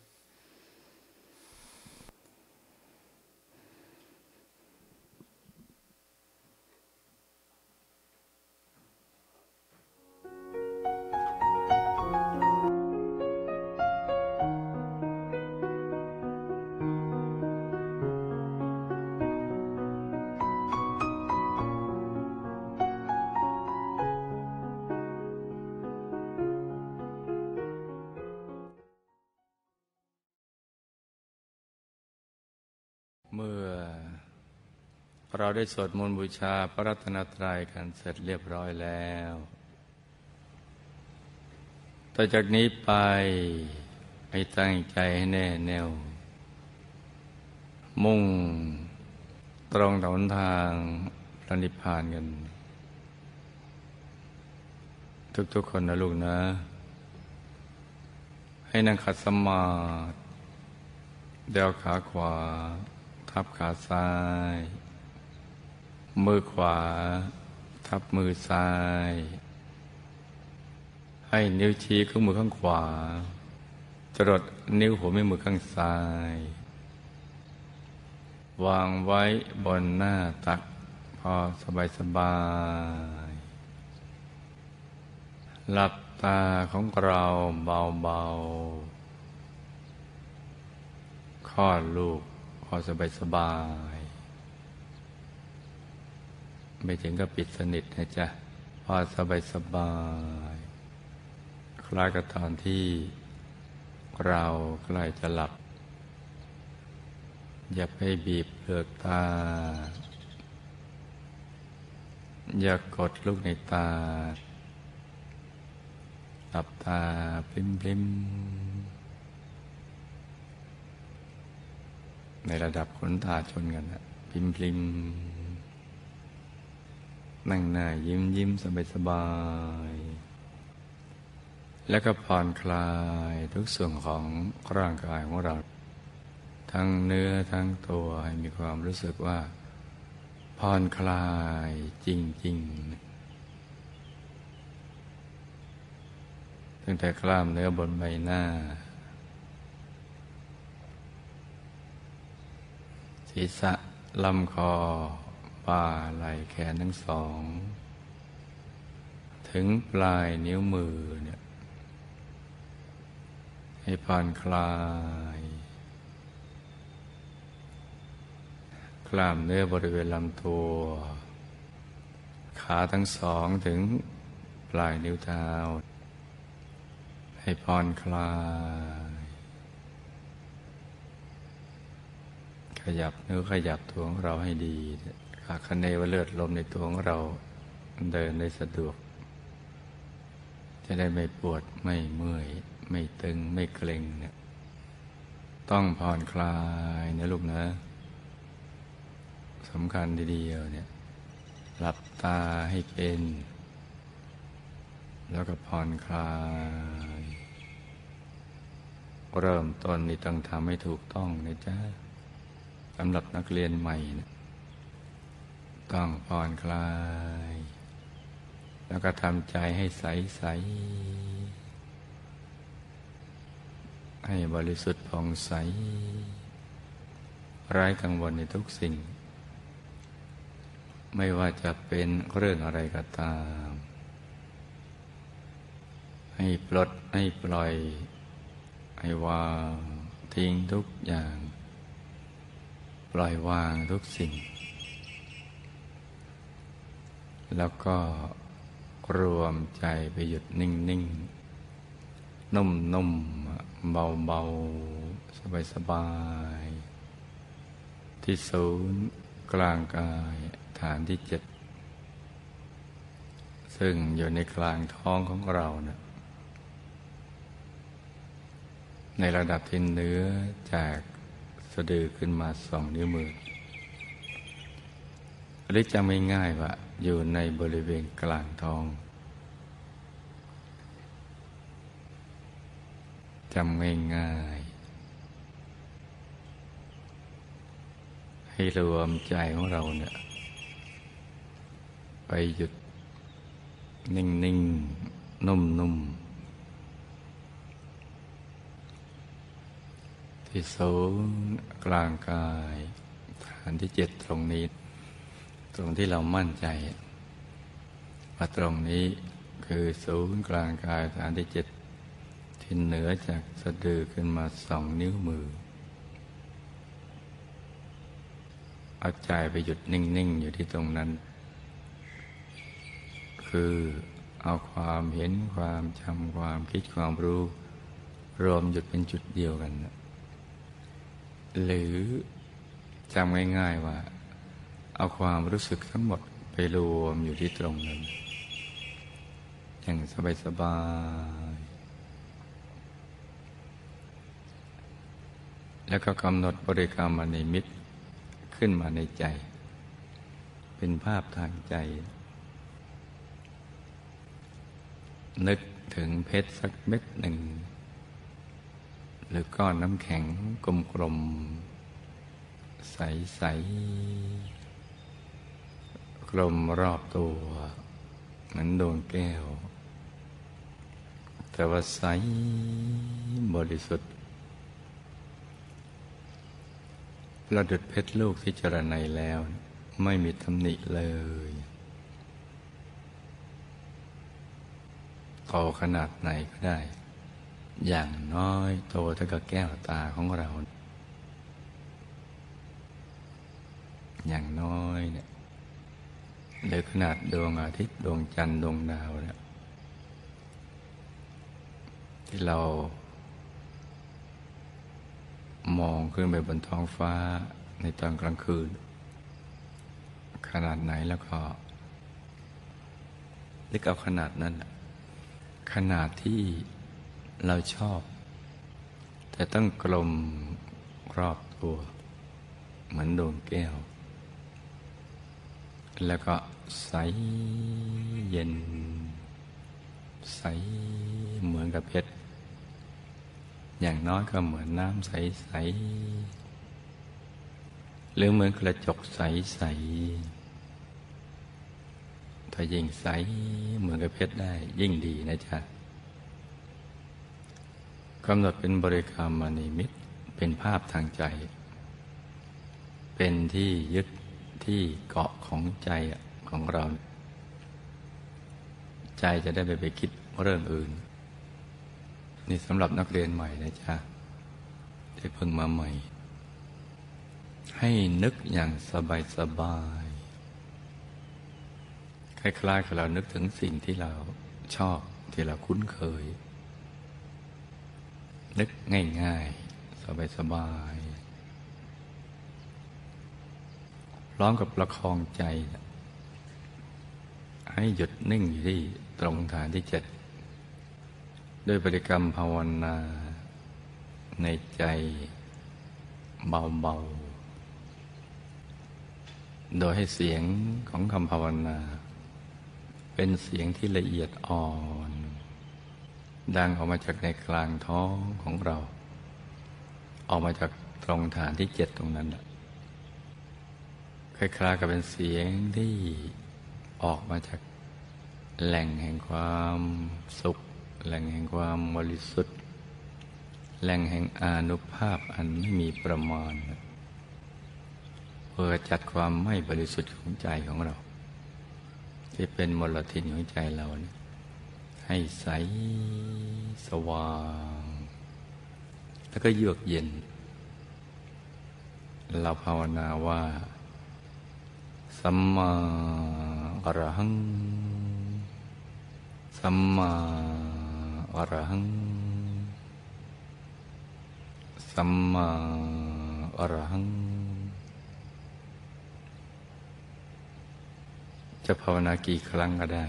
เมื่อเราได้สวดมนต์บูชาพระรัตนตรัยกันเสร็จเรียบร้อยแล้วต่อจากนี้ไปให้ตั้งใจให้แน่แน่วมุ่งตรงต่อหนทางพระนิพพานกันทุกๆคนนะลูกนะให้นั่งขัดสมาธิเดี่ยวขาขวาทับขาซ้ายมือขวาทับมือซ้ายให้นิ้วชี้ข้างมือข้างขวาจรดนิ้วหัวแม่มือข้างซ้ายวางไว้บนหน้าตักพอสบายๆหลับตาของเราเบาๆคลอดลูกพอสบายๆไม่ถึงกับปิดสนิทนะจ๊ะพอสบายๆคล้ายกับตอนที่เราใกล้จะหลับอย่าไปบีบเปลือกตาอย่ากดลูกในตาหลับตาพลิ้มๆในระดับขนตาชนกันนะพลิ้มๆนั่งหน้ายิ้มสบายๆแล้วก็ผ่อนคลายทุกส่วนของร่างกายของเราทั้งเนื้อทั้งตัวให้มีความรู้สึกว่าผ่อนคลายจริงๆตั้งแต่กล้ามเนื้อบนใบหน้าศีรษะลำคอบ่าไหล่แขนทั้งสองถึงปลายนิ้วมือเนี่ยให้ผ่อนคลายกล้ามเนื้อบริเวณลำตัวขาทั้งสองถึงปลายนิ้วเท้าให้ผ่อนคลายขยับนิ้วขยับตัวของเราให้ดีขาคะเนว่าเลือดลมในตัวของเราเดินได้สะดวกจะได้ไม่ปวดไม่เมื่อยไม่ตึงไม่เกร็งเนี่ยต้องผ่อนคลายนะลูกนะสำคัญทีเดียวเนี่ยหลับตาให้เป็นแล้วก็ผ่อนคลายเริ่มต้นนี่ต้องทำให้ถูกต้องนะจ๊ะสำหรับนักเรียนใหม่นะต้องผ่อนคลายแล้วก็ทำใจให้ใสๆให้บริสุทธิ์ผ่องใสไร้กังวลในทุกสิ่งไม่ว่าจะเป็นเรื่องอะไรก็ตามให้ปลดให้ปล่อยให้วางทิ้งทุกอย่างปล่อยวางทุกสิ่งแล้วก็รวมใจไปหยุดนิ่งๆนุ่มๆเบาๆสบายๆที่ศูนย์กลางกายฐานที่7ซึ่งอยู่ในกลางท้องของเรานะในระดับที่เหนือจากสะดือขึ้นมา2 นิ้วมือหรือจำง่ายๆว่าอยู่ในบริเวณกลางท้องจำง่ายๆให้รวมใจของเราเนี่ยไปหยุดนิ่งๆนุ่มๆที่ศูนย์กลางกายฐานที่7ตรงนี้ตรงที่เรามั่นใจว่าตรงนี้คือศูนย์กลางกายฐานที่7ที่เหนือจากสะดือขึ้นมา2 นิ้วมือเอาใจไปหยุดนิ่งๆอยู่ที่ตรงนั้นคือเอาความเห็นความจำความคิดความรู้รวมหยุดเป็นจุดเดียวกันหรือจำง่ายๆว่าเอาความรู้สึกทั้งหมดไปรวมอยู่ที่ตรงนั้นอย่างสบายๆแล้วก็กำหนดบริกรรมนิมิตขึ้นมาในใจเป็นภาพทางใจนึกถึงเพชรสักเม็ดหนึ่งหรือก้อนน้ำแข็งกลมๆใสๆกลมรอบตัวเหมือนดวงแก้วแต่ว่าใสบริสุทธิ์ประดุจเพชรลูกที่เจรไนแล้วไม่มีตำหนิเลยโตขนาดไหนก็ได้อย่างน้อยโตเท่ากับแก้วตาของเราอย่างน้อยเนี่ยหรือขนาดดวงอาทิตย์ดวงจันทร์ดวงดาวเนี่ยที่เรามองขึ้นไปบนท้องฟ้าในตอนกลางคืนขนาดไหนแล้วก็เล็กเอาขนาดนั้นขนาดที่เราชอบแต่ต้องกลมรอบตัวเหมือนดวงแก้วแล้วก็ใสเย็นใสเหมือนกับเพชรอย่างน้อยก็เหมือนน้ำใสๆหรือเหมือนกระจกใสๆถ้ายิ่งใสเหมือนกับเพชรได้ยิ่งดีนะจ๊ะกำหนดเป็นบริกรรมนิมิตเป็นภาพทางใจเป็นที่ยึดที่เกาะของใจของเราใจจะได้ไปคิดเรื่องอื่นนี่สำหรับนักเรียนใหม่นะจ๊ะที่เพิ่งมาใหม่ให้นึกอย่างสบายๆคล้ายๆกับเรานึกถึงสิ่งที่เราชอบที่เราคุ้นเคยนึกง่ายๆสบายๆพร้อมกับประคองใจให้หยุดนิ่งอยู่ที่ตรงฐานที่7ด้วยบริกรรมภาวนาในใจเบาๆโดยให้เสียงของคำภาวนาเป็นเสียงที่ละเอียดอ่อนดังออกมาจากในกลางท้องของเราออกมาจากตรงฐานที่7ตรงนั้นคล้ายๆกับเป็นเสียงที่ออกมาจากแหล่งแห่งความสุขแหล่งแห่งความบริสุทธิ์แหล่งแห่งอานุภาพอันไม่มีประมาณเพื่อจัดความไม่บริสุทธิ์ของใจของเราที่เป็นมลทินของใจเราเนี่ยให้ใสสว่างแล้วก็เยือกเย็นเราภาวนาว่าสัมมาอรหังสัมมาอรหังสัมมาอรหังจะภาวนากี่ครั้งก็ได้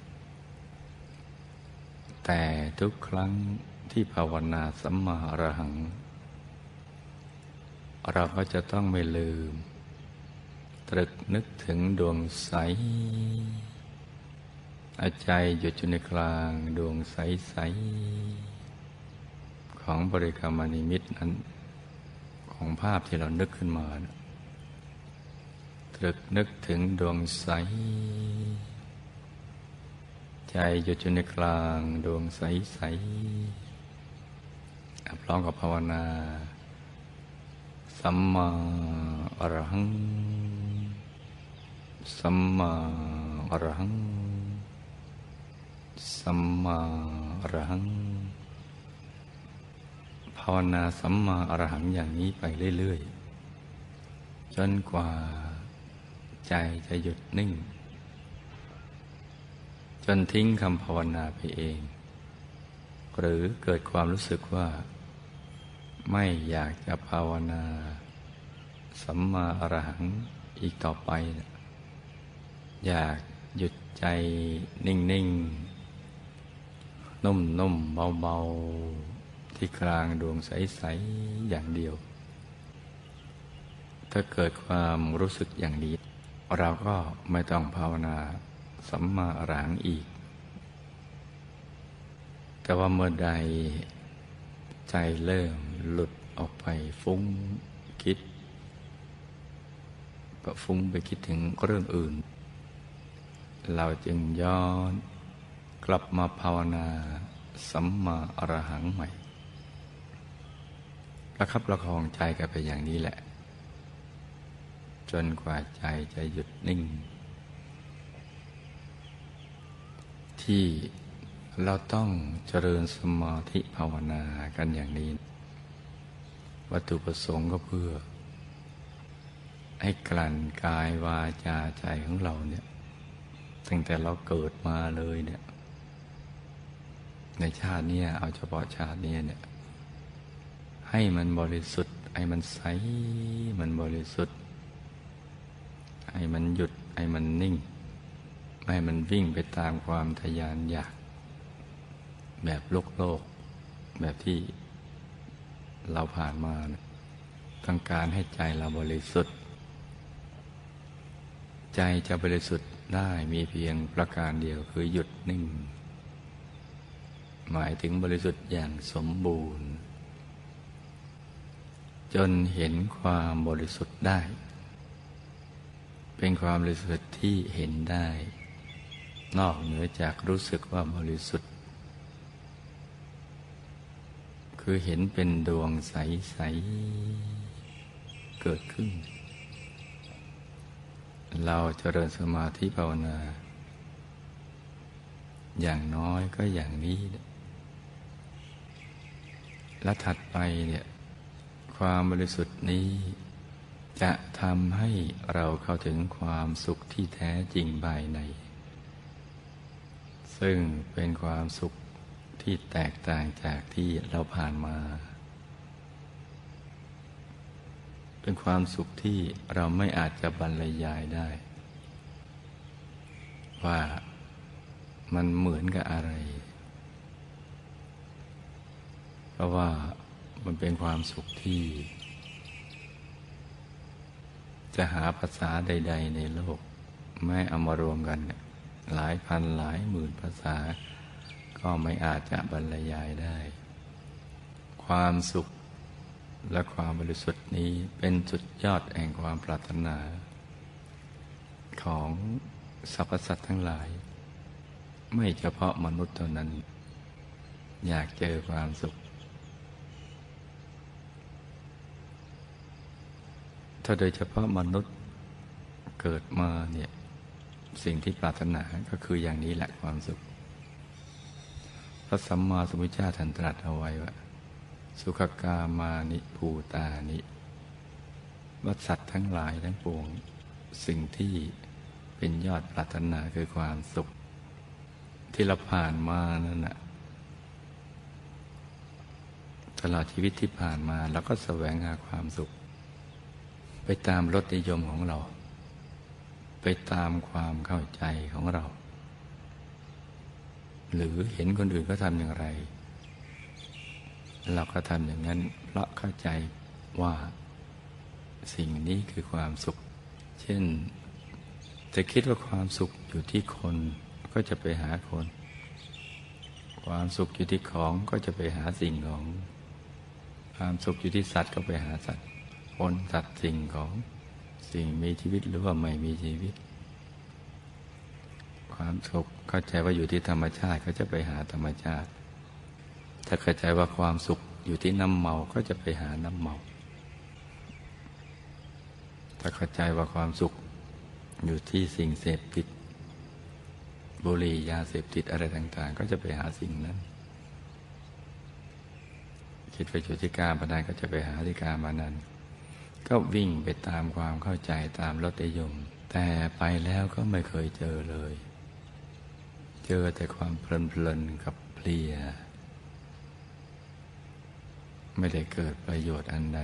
แต่ทุกครั้งที่ภาวนาสัมมาอรหังเราก็จะต้องไม่ลืมตรึกนึกถึงดวงใสเอาใจหยุดอยู่ในกลางดวงใสๆของบริกรรมนิมิตนั้นของภาพที่เรานึกขึ้นมาตรึกนึกถึงดวงใสใจหยุดอยู่ในกลางดวงใสๆพร้อมกับภาวนาสัมมาอรหังสัมมาอรหังสัมมาอรหังภาวนาสัมมาอรหังอย่างนี้ไปเรื่อยๆจนกว่าใจจะหยุดนิ่งจนทิ้งคำภาวนาไปเองหรือเกิดความรู้สึกว่าไม่อยากจะภาวนาสัมมาอรหังอีกต่อไปอยากหยุดใจนิ่งๆนุ่มๆเบาๆที่กลางดวงใสๆอย่างเดียวถ้าเกิดความรู้สึกอย่างนี้เราก็ไม่ต้องภาวนาสัมมาอรหังอีกแต่ว่าเมื่อใดใจเริ่มหลุดออกไปฟุ้งคิดก็ฟุ้งไปคิดถึงเรื่องอื่นเราจึงย้อนกลับมาภาวนาสัมมาอรหังใหม่ประคับประคองใจกันไปอย่างนี้แหละจนกว่าใจจะหยุดนิ่งที่เราต้องเจริญสมาธิภาวนากันอย่างนี้วัตถุประสงค์ก็เพื่อให้กลั่นกายวาจาใจของเราเนี่ยตั้งแต่เราเกิดมาเลยเนี่ยในชาตินี้เอาเฉพาะชาตินี้เนี่ยให้มันบริสุทธิ์ให้มันใสมันบริสุทธิ์ให้มันหยุดให้มันนิ่งไม่ให้มันวิ่งไปตามความทะยานอยากแบบโลกแบบที่เราผ่านมาต้องการให้ใจเราบริสุทธิ์ใจจะบริสุทธิ์ได้มีเพียงประการเดียวคือหยุดนิ่งหมายถึงบริสุทธิ์อย่างสมบูรณ์จนเห็นความบริสุทธิ์ได้เป็นความบริสุทธิ์ที่เห็นได้นอกเหนือจากรู้สึกว่าบริสุทธิ์คือเห็นเป็นดวงใสๆเกิดขึ้นเราเจริญสมาธิภาวนาอย่างน้อยก็อย่างนี้และถัดไปเนี่ยความบริสุทธิ์นี้จะทำให้เราเข้าถึงความสุขที่แท้จริงภายในซึ่งเป็นความสุขที่แตกต่างจากที่เราผ่านมาเป็นความสุขที่เราไม่อาจจะบรรยายได้ว่ามันเหมือนกับอะไร เพราะว่ามันเป็นความสุขที่จะหาภาษาใดๆในโลกแม้เอามารวมกันหลายพันหลายหมื่นภาษาก็ไม่อาจจะบรรยายได้ความสุขและความบริสุทธิ์นี้เป็นสุดยอดแห่งความปรารถนาของสรรพสัตว์ทั้งหลายไม่เฉพาะมนุษย์เท่านั้นอยากเจอความสุขถ้าโดยเฉพาะมนุษย์เกิดมาเนี่ยสิ่งที่ปรารถนาก็คืออย่างนี้แหละความสุขพระสัมมาสัมพุทธเจ้าท่านตรัสเอาไว้ว่าสุขกามานิภูตานิว่าสัตว์ทั้งหลายทั้งปวงสิ่งที่เป็นยอดปรารถนาคือความสุขที่เราผ่านมานั่นน่ะตลอดชีวิตที่ผ่านมาเราก็แสวงหาความสุขไปตามรสนิยมของเราไปตามความเข้าใจของเราหรือเห็นคนอื่นเขาทำอย่างไรเราก็ทำอย่างนั้นเพราะเข้าใจว่าสิ่งนี้คือความสุขเช่นจะคิดว่าความสุขอยู่ที่คนก็จะไปหาคนความสุขอยู่ที่ของก็จะไปหาสิ่งของความสุขอยู่ที่สัตว์ก็ไปหาสัตว์คนสัตว์สิ่งของสิ่งมีชีวิตหรือว่าไม่มีชีวิตความสุขเข้าใจว่าอยู่ที่ธรรมชาติก็จะไปหาธรรมชาติถ้าเข้าใจว่าความสุขอยู่ที่น้ำเมาก็จะไปหาน้ำเมาถ้าเข้าใจว่าความสุขอยู่ที่สิ่งเสพติดบุหรี่ยาเสพติดอะไรต่างๆก็จะไปหาสิ่งนั้นคิดไปอยู่ที่การพนันก็จะไปหาที่การพนันก็วิ่งไปตามความเข้าใจตามรสนิยมแต่ไปแล้วก็ไม่เคยเจอเลยเจอแต่ความเพลินๆกับเพลียไม่ได้เกิดประโยชน์อันใด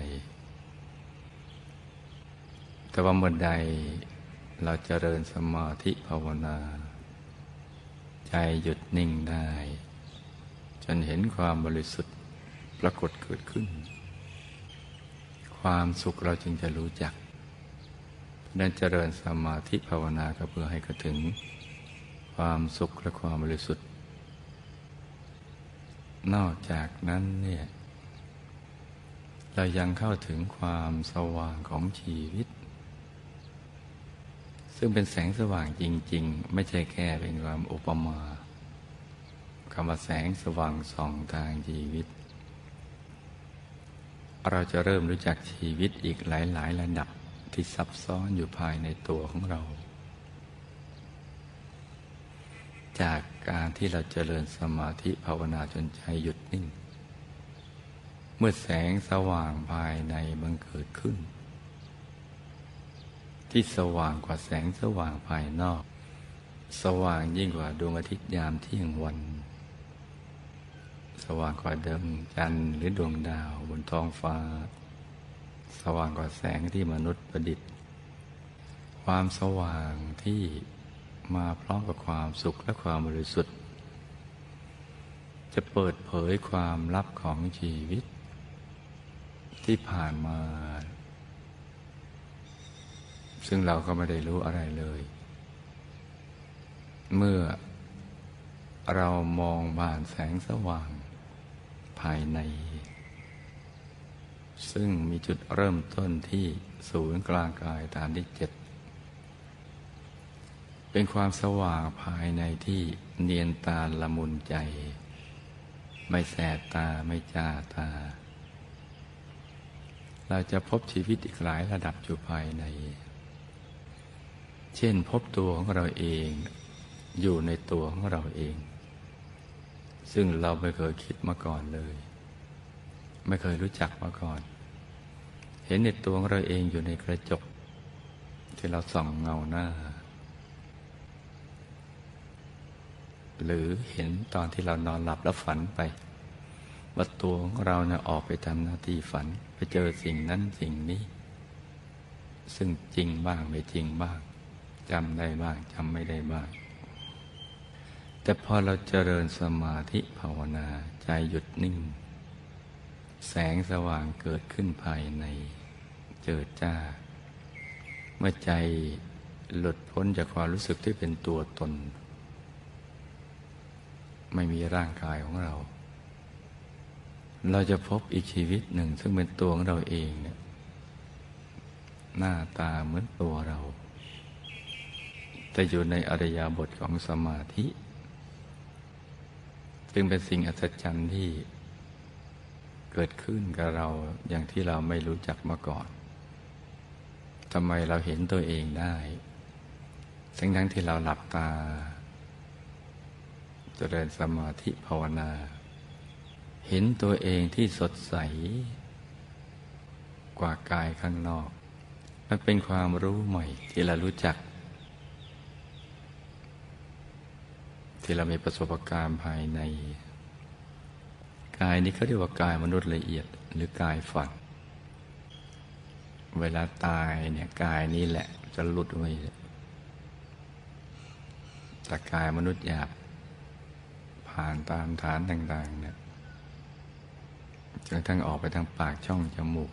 แต่ว่าเมื่อใดเราเจริญสมาธิภาวนาใจหยุดนิ่งได้จนเห็นความบริสุทธิ์ปรากฏเกิดขึ้นความสุขเราจึงจะรู้จักนั้นเจริญสมาธิภาวนาก็เพื่อให้เข้าถึงความสุขและความบริสุทธิ์นอกจากนั้นเนี่ยเรายังเข้าถึงความสว่างของชีวิตซึ่งเป็นแสงสว่างจริงๆไม่ใช่แค่เป็นความอุปมาคำว่าแสงสว่างส่องทางชีวิตเราจะเริ่มรู้จักชีวิตอีกหลายๆระดับที่ซับซ้อนอยู่ภายในตัวของเราจากการที่เราเจริญสมาธิภาวนาจนใจหยุดนิ่งเมื่อแสงสว่างภายในบังเกิดขึ้นที่สว่างกว่าแสงสว่างภายนอกสว่างยิ่งกว่าดวงอาทิตย์ยามเที่ยงวันสว่างกว่าดวงจันทร์หรือดวงดาวบนท้องฟ้าสว่างกว่าแสงที่มนุษย์ประดิษฐ์ความสว่างที่มาพร้อมกับความสุขและความบริสุทธิ์จะเปิดเผยความลับของชีวิตที่ผ่านมาซึ่งเราก็ไม่ได้รู้อะไรเลยเมื่อเรามองผ่านแสงสว่างภายในซึ่งมีจุดเริ่มต้นที่ศูนย์กลางกายฐานที่ 7เป็นความสว่างภายในที่เนียนตาละมุนใจไม่แสบตาไม่จ้าตาเราจะพบชีวิตอีกหลายระดับอยู่ภายในเช่นพบตัวของเราเองอยู่ในตัวของเราเองซึ่งเราไม่เคยคิดมาก่อนเลยไม่เคยรู้จักมาก่อนเห็นในตัวของเราเองอยู่ในกระจกที่เราส่องเงาหน้าหรือเห็นตอนที่เรานอนหลับแล้วฝันไปว่าตัวของเราเนี่ยออกไปทำหน้าที่ฝันไปเจอสิ่งนั้นสิ่งนี้ซึ่งจริงบ้างไม่จริงบ้างจำได้บ้างจำไม่ได้บ้างแต่พอเราเจริญสมาธิภาวนาใจหยุดนิ่งแสงสว่างเกิดขึ้นภายในเจิดจ้าเมื่อใจหลุดพ้นจากความรู้สึกที่เป็นตัวตนไม่มีร่างกายของเราจะพบอีกชีวิตหนึ่งซึ่งเป็นตัวของเราเองเนี่ยหน้าตาเหมือนตัวเราแต่อยู่ในอริยบทของสมาธิจึงเป็นสิ่งอัศจรรย์ที่เกิดขึ้นกับเราอย่างที่เราไม่รู้จักมาก่อนทำไมเราเห็นตัวเองได้ทั้งที่เราหลับตาเจริญสมาธิภาวนาเห็นตัวเองที่สดใสกว่ากายข้างนอกมันเป็นความรู้ใหม่ที่เรารู้จักที่เรามีประสบการณ์ภายในกายนี้เขาเรียกว่ากายมนุษย์ละเอียดหรือกายฝันเวลาตายเนี่ยกายนี้แหละจะหลุดไปจากกายมนุษย์หยาบผ่านตามฐานต่างๆเนี่ยจนทั้งออกไปทางปากช่องจมูก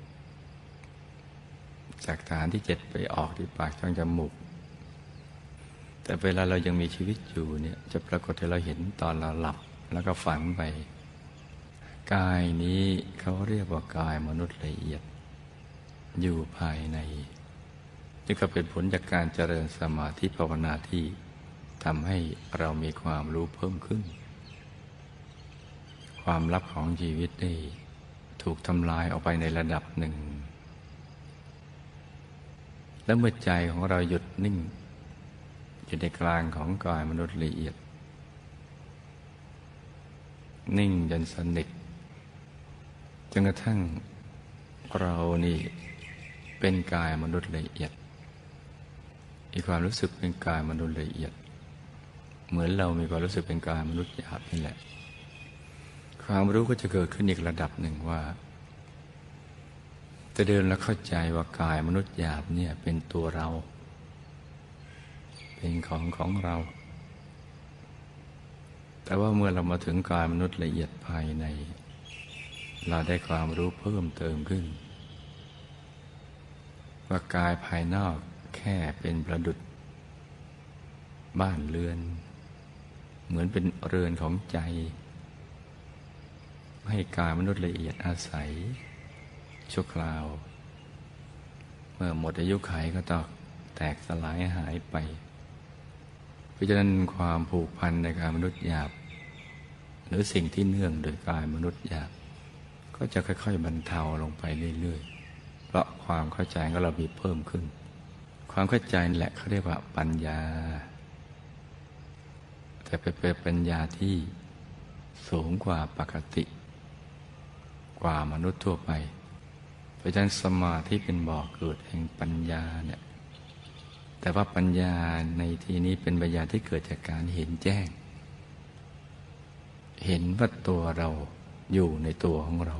จากฐานที่7ไปออกที่ปากช่องจมูกแต่เวลาเรายังมีชีวิตอยู่เนี่ยจะปรากฏให้เราเห็นตอนเราหลับแล้วก็ฝันไปกายนี้เขาเรียกว่ากายมนุษย์ละเอียดอยู่ภายในนี่ก็เป็นผลจากการเจริญสมาธิภาวนาที่ทำให้เรามีความรู้เพิ่มขึ้นความลับของชีวิตได้ถูกทำลายออกไปในระดับหนึ่งและเมื่อใจของเราหยุดนิ่งอยู่ในกลางของกายมนุษย์ละเอียดนิ่งจนสนิทจนกระทั่งเรานี่เป็นกายมนุษย์ละเอียดมีความรู้สึกเป็นกายมนุษย์ละเอียดเหมือนเรามีความรู้สึกเป็นกายมนุษย์หยาบนี่แหละความรู้ก็จะเกิดขึ้นอีกระดับหนึ่งว่าจะเดินแล้วเข้าใจว่ากายมนุษย์หยาบเนี่ยเป็นตัวเราเป็นของเราแต่ว่าเมื่อเรามาถึงกายมนุษย์ละเอียดภายในเราได้ความรู้เพิ่มเติมขึ้นว่ากายภายนอกแค่เป็นประดุจบ้านเรือนเหมือนเป็นเรือนของใจให้กายมนุษย์ละเอียดอาศัยชั่วคราวเมื่อหมดอายุขัยก็ต้องแตกสลายหายไปเพราะฉะนั้นความผูกพันในกายมนุษย์หยาบหรือสิ่งที่เนื่องโดยกายมนุษย์หยาบก็จะค่อยๆบรรเทาลงไปเรื่อยๆเพราะความเข้าใจของเรามีเพิ่มขึ้นความเข้าใจนี่แหละเขาเรียกว่าปัญญาแต่เป็นปัญญาที่สูงกว่าปกติกว่ามนุษย์ทั่วไปเพราะฉะนั้นสมาธิเป็นบ่อเกิดแห่งปัญญาเนี่ยแต่ว่าปัญญาในที่นี้เป็นปัญญาที่เกิดจากการเห็นแจ้งเห็นว่าตัวเราอยู่ในตัวของเรา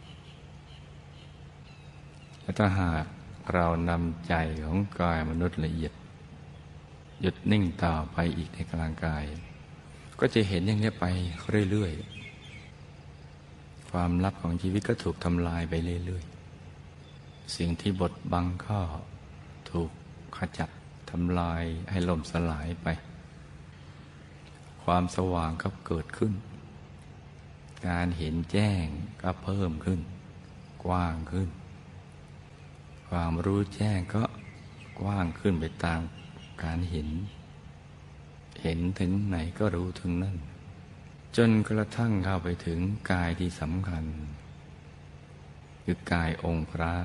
และถ้าหากเรานำใจของกายมนุษย์ละเอียดหยุดนิ่งต่อไปอีกในกลางกายก็จะเห็นอย่างนี้ไปเรื่อยๆความลับของชีวิตก็ถูกทำลายไปเรื่อยๆสิ่งที่บดบังก็ถูกขจัดทำลายให้ล่มสลายไปความสว่างก็เกิดขึ้นการเห็นแจ้งก็เพิ่มขึ้นกว้างขึ้นความรู้แจ้งก็กว้างขึ้นไปตามการเห็นถึงไหนก็รู้ถึงนั่นจนกระทั่งเข้าไปถึงกายที่สำคัญคือกายองค์พระ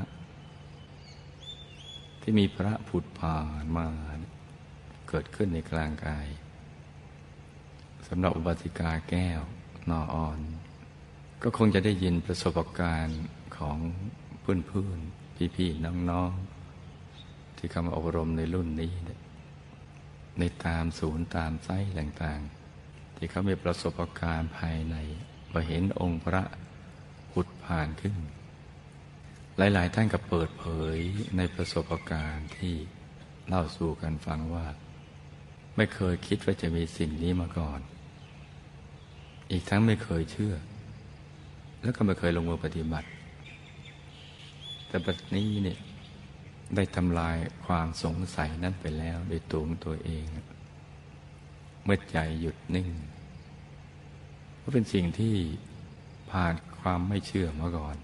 ที่มีพระผุดผ่านมาเกิดขึ้นในกลางกายสำหรับอุบาสิกาแก้วนออ่อนก็คงจะได้ยินประสบการณ์ของเพื่อนๆพี่ๆน้องๆที่เข้ามาอบรมในรุ่นนี้ในตามศูนย์ตามไซต์ต่างๆที่เขามีประสบการณ์ภายในมาเห็นองค์พระผุดผ่านขึ้นหลายๆท่านก็เปิดเผยในประสบการณ์ที่เล่าสู่กันฟังว่าไม่เคยคิดว่าจะมีสิ่งนี้มาก่อนอีกทั้งไม่เคยเชื่อแล้วก็ไม่เคยลงมือปฏิบัติแต่บัดนี้เนี่ยได้ทำลายความสงสัยนั้นไปแล้วโดยตัวของตัวเองเมื่อใจหยุดนิ่งก็เป็นสิ่งที่ผ่านความไม่เชื่อมาก่อน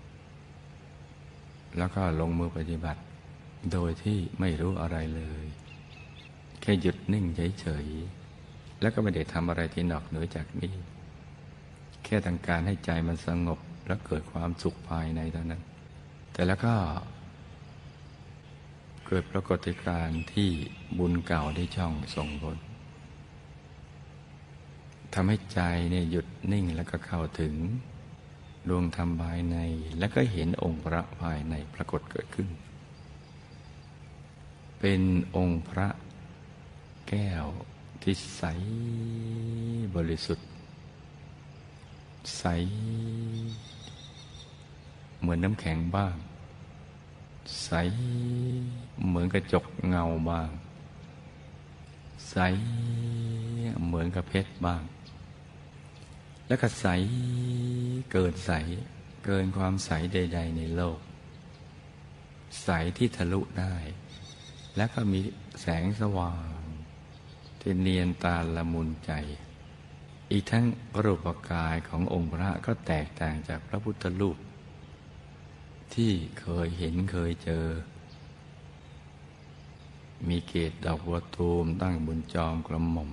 แล้วก็ลงมือปฏิบัติโดยที่ไม่รู้อะไรเลยแค่หยุดนิ่งเฉยๆแล้วก็ไม่ได้ทำอะไรที่นอกเหนือจากนี้แค่ต้องการให้ใจมันสงบและเกิดความสุขภายในเท่านั้นแต่แล้วก็เกิดปรากฏการณ์ที่บุญเก่าได้ช่องส่งผลทำให้ใจเนี่ยหยุดนิ่งแล้วก็เข้าถึงดวงธรรมภายในแล้วก็เห็นองค์พระภายในปรากฏเกิดขึ้นเป็นองค์พระแก้วที่ใสบริสุทธิ์ใสเหมือนน้ำแข็งบ้างใสเหมือนกระจกเงาบ้างใสเหมือนกับเพชรบ้างแล้วก็ใสเกินใสเกินความใสใดๆในโลกใสที่ทะลุได้แล้วก็มีแสงสว่างที่เนียนตาละมุนใจอีกทั้งรูปกายขององค์พระก็แตกต่างจากพระพุทธรูปที่เคยเห็นเคยเจอมีเกศดอกบัวตูมตั้งบนจอมกระหม่อม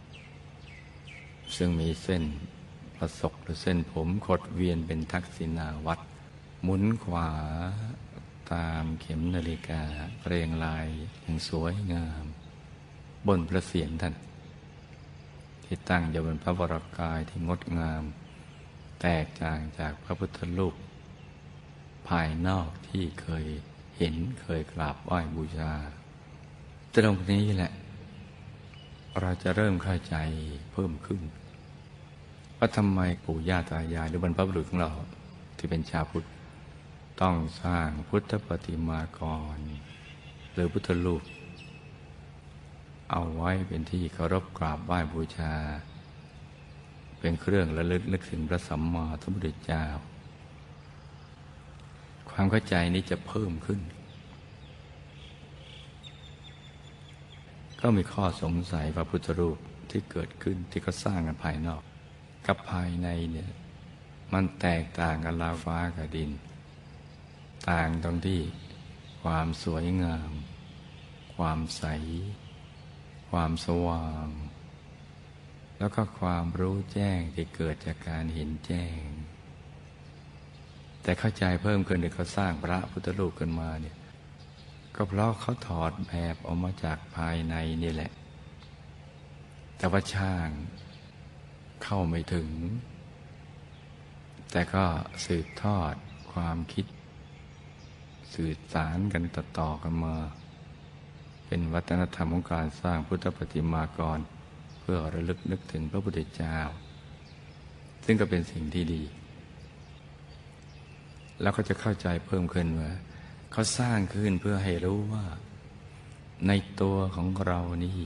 ซึ่งมีเส้นประศกหรือเส้นผมขดเวียนเป็นทักษิณาวัตรหมุนขวาตามเข็มนาฬิกาเรียงรายอย่างสวยงามบนพระเศียรท่านที่ตั้งอยู่บนพระวรกายที่งดงามแตกต่างจากพระพุทธรูปภายนอกที่เคยเห็นเคยกราบไหว้บูชาตรงนี้แหละเราจะเริ่มเข้าใจเพิ่มขึ้นว่าทำไมปู่ย่าตายายหรือบรรพบุรุษของเราที่เป็นชาวพุทธต้องสร้างพุทธปฏิมากรหรือพุทธรูปเอาไว้เป็นที่เคารพกราบไหว้บูชาเป็นเครื่องระลึกนึกถึงพระสัมมาสัมพุทธเจ้าความเข้าใจนี้จะเพิ่มขึ้นก็มีข้อสงสัยพระพุทธรูปที่เกิดขึ้นที่เขาสร้างกันภายนอกกับภายในเนี่ยมันแตกต่างกันราวฟ้ากับดินต่างตรงที่ความสวยงามความใสความสว่างแล้วก็ความรู้แจ้งที่เกิดจากการเห็นแจ้งแต่เข้าใจเพิ่มขึ้นที่เขาสร้างพระพุทธรูปขึ้นมาเนี่ยก็เพราะเขาถอดแบบออกมาจากภายในนี่แหละแต่ว่าช่างเข้าไม่ถึงแต่ก็สืบทอดความคิดสื่อสารกันต่อกันมาเป็นวัฒนธรรมของการสร้างพุทธปฏิมากรเพื่อระลึกนึกถึงพระพุทธเจ้าซึ่งก็เป็นสิ่งที่ดีแล้วก็จะเข้าใจเพิ่มขึ้นว่าเขาสร้างขึ้นเพื่อให้รู้ว่าในตัวของเรานี่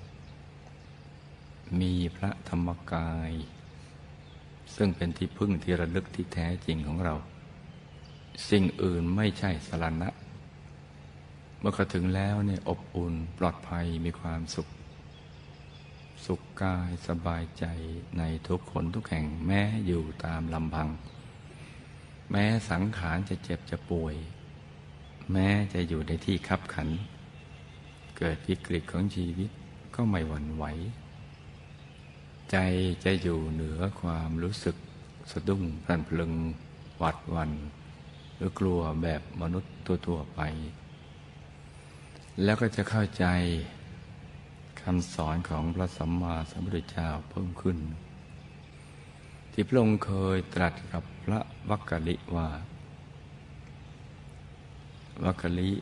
มีพระธรรมกายซึ่งเป็นที่พึ่งที่ระลึกที่แท้จริงของเราสิ่งอื่นไม่ใช่สรณะเมื่อเขาถึงแล้วเนี่ยอบอุ่นปลอดภัยมีความสุขกายสบายใจในทุกคนทุกแห่งแม้อยู่ตามลำพังแม้สังขารจะเจ็บจะป่วยแม้จะอยู่ในที่คับขันเกิดวิกฤตของชีวิตก็ไม่หวั่นไหวใจจะอยู่เหนือความรู้สึกสะดุ้งพลันพลึงหวาดหวั่นหรือกลัวแบบมนุษย์ทั่วๆไปแล้วก็จะเข้าใจคำสอนของพระสัมมาสัมพุทธเจ้าเพิ่มขึ้นที่พระองค์เคยตรัสกับพระวักกลิว่าวักกลิ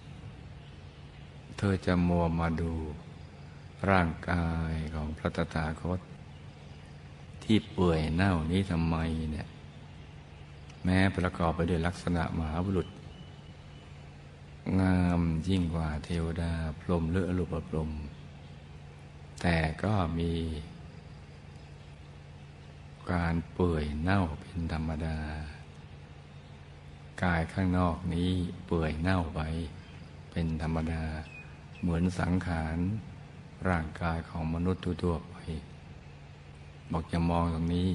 เธอจะมัวมาดูร่างกายของพระตถาคตที่เปื่อยเน่านี้ทำไมเนี่ยแม้ประกอบไปด้วยลักษณะมหาบุรุษงามยิ่งกว่าเทวดาพรหมหรืออรูปพรหมแต่ก็มีการเปื่อยเน่าเป็นธรรมดากายข้างนอกนี้เปื่อยเน่าไปเป็นธรรมดาเหมือนสังขารร่างกายของมนุษย์ทั่วไปบอกอย่ามองตรงนี้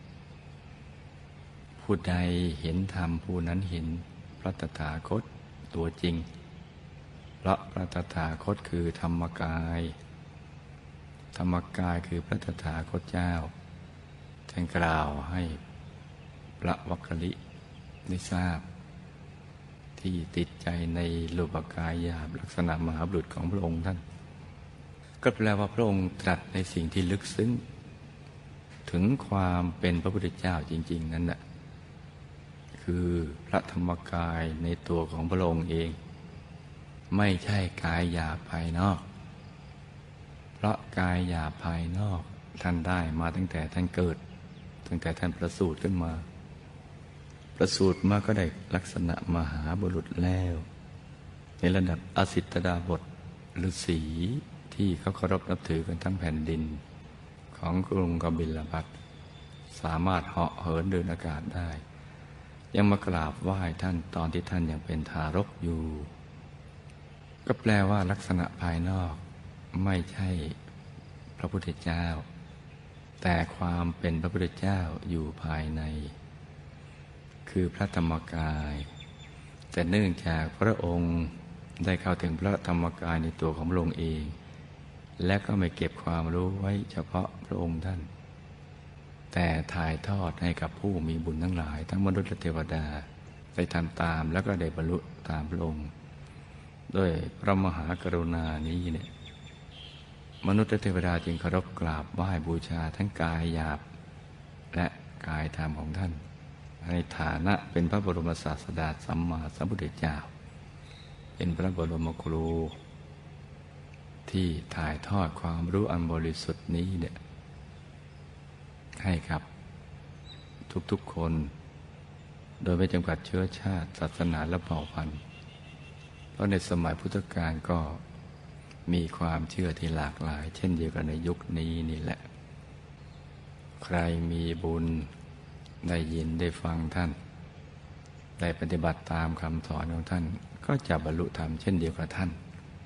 ผู้ใดเห็นธรรมผู้นั้นเห็นพระตถาคตตัวจริงเพราะพระตถาคตคือธรรมกายธรรมกายคือพระตถาคตเจ้าท่านกล่าวให้พระวักกลิได้ทราบที่ติดใจในรูปกายหยาบลักษณะมหาบุรุษของพระองค์ท่านก็แปลว่าพระองค์ตรัสในสิ่งที่ลึกซึ้งถึงความเป็นพระพุทธเจ้าจริงๆนั่นแหละคือพระธรรมกายในตัวของพระองค์เองไม่ใช่กายหยาบภายนอกเพราะกายหยาบภายนอกท่านได้มาตั้งแต่ท่านเกิดตั้งแต่ท่านประสูติขึ้นมาประสูติมาก็ได้ลักษณะมหาบุรุษแล้วในระดับอสิตดาบทฤาษีที่เขาเคารพนับถือกันทั้งแผ่นดินของกรุงกบิลพัสสามารถเหาะเหินเดินอากาศได้ยังมากราบไหว้ท่านตอนที่ท่านยังเป็นทารกอยู่ก็แปลว่าลักษณะภายนอกไม่ใช่พระพุทธเจ้าแต่ความเป็นพระพุทธเจ้าอยู่ภายในคือพระธรรมกายแต่เนื่องจากพระองค์ได้เข้าถึงพระธรรมกายในตัวของพระองค์เองและก็ไม่เก็บความรู้ไว้เฉพาะพระองค์ท่านแต่ถ่ายทอดให้กับผู้มีบุญทั้งหลายทั้งมนุษย์และเทวดาได้ทำตามแล้วก็ได้บรรลุตามพระองค์ด้วยพระมหากรุณานี้เนี่ยมนุษย์และเทวดาจึงเคารพกราบไหว้บูชาทั้งกายหยาบและกายธรรมของท่านในฐานะเป็นพระบรมศาสดาสัมมาสัมพุทธเจ้าเป็นพระบรมครูที่ถ่ายทอดความรู้อันบริสุทธิ์นี้เนี่ยให้กับทุกๆคนโดยไม่จำกัดเชื้อชาติศาสนาและเผ่าพันธุ์เพราะในสมัยพุทธกาลก็มีความเชื่อที่หลากหลายเช่นเดียวกันในยุคนี้นี่แหละใครมีบุญได้ยินได้ฟังท่านได้ปฏิบัติตามคำสอนของท่านก็จะบรรลุธรรมเช่นเดียวกับท่าน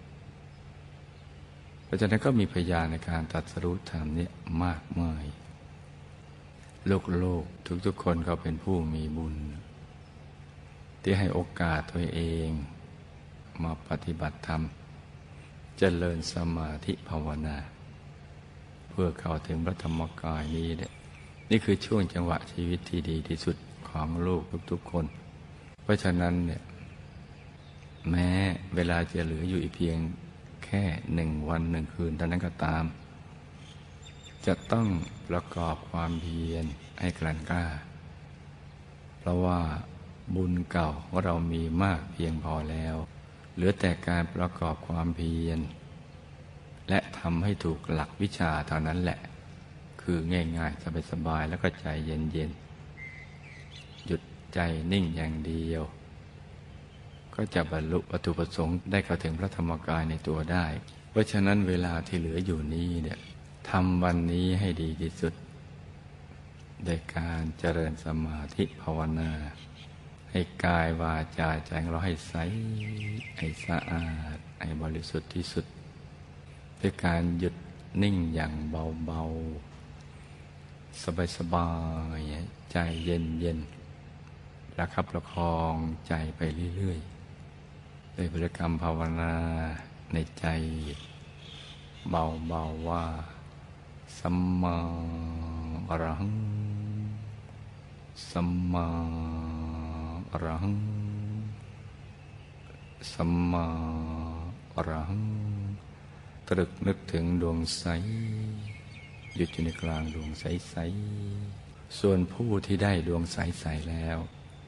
เพราะฉะนั้นก็มีพยานในการตรัสรู้ธรรมนี้มากมายโลกทุกๆคนก็เป็นผู้มีบุญที่ให้โอกาสตัวเองมาปฏิบัติธรรมเจริญสมาธิภาวนาเพื่อเข้าถึงพระธรรมกายนี้เนี่ยนี่คือช่วงจังหวะชีวิตที่ดีที่สุดของลูกทุกๆคนเพราะฉะนั้นเนี่ยแม้เวลาจะเหลืออยู่อีกเพียงแค่1 วัน 1 คืนเท่านั้นก็ตามจะต้องประกอบความเพียรให้กลั่นกล้าเพราะว่าบุญเก่าของเรามีมากเพียงพอแล้วเหลือแต่การประกอบความเพียรและทำให้ถูกหลักวิชาเท่านั้นแหละคือง่ายๆสบายๆแล้วก็ใจเย็นๆหยุดใจนิ่งอย่างเดียวก็จะบรรลุวัตถุประสงค์ได้เข้าถึงพระธรรมกายในตัวได้เพราะฉะนั้นเวลาที่เหลืออยู่นี้เนี่ยทำวันนี้ให้ดีที่สุดโดยการเจริญสมาธิภาวนาให้กายวาจาใจของเราให้ใสให้สะอาดให้บริสุทธิ์ที่สุดด้วยการหยุดนิ่งอย่างเบาๆสบายๆใจเย็นๆประคับประคองใจไปเรื่อยๆด้วยบริกรรมภาวนาในใจเบาๆว่าสัมมาอรหังสัมมาอรหังสัมมาอรหังตรึกนึกถึงดวงใสหยุดอยู่ในกลางดวงใสๆส่วนผู้ที่ได้ดวงใสๆแล้ว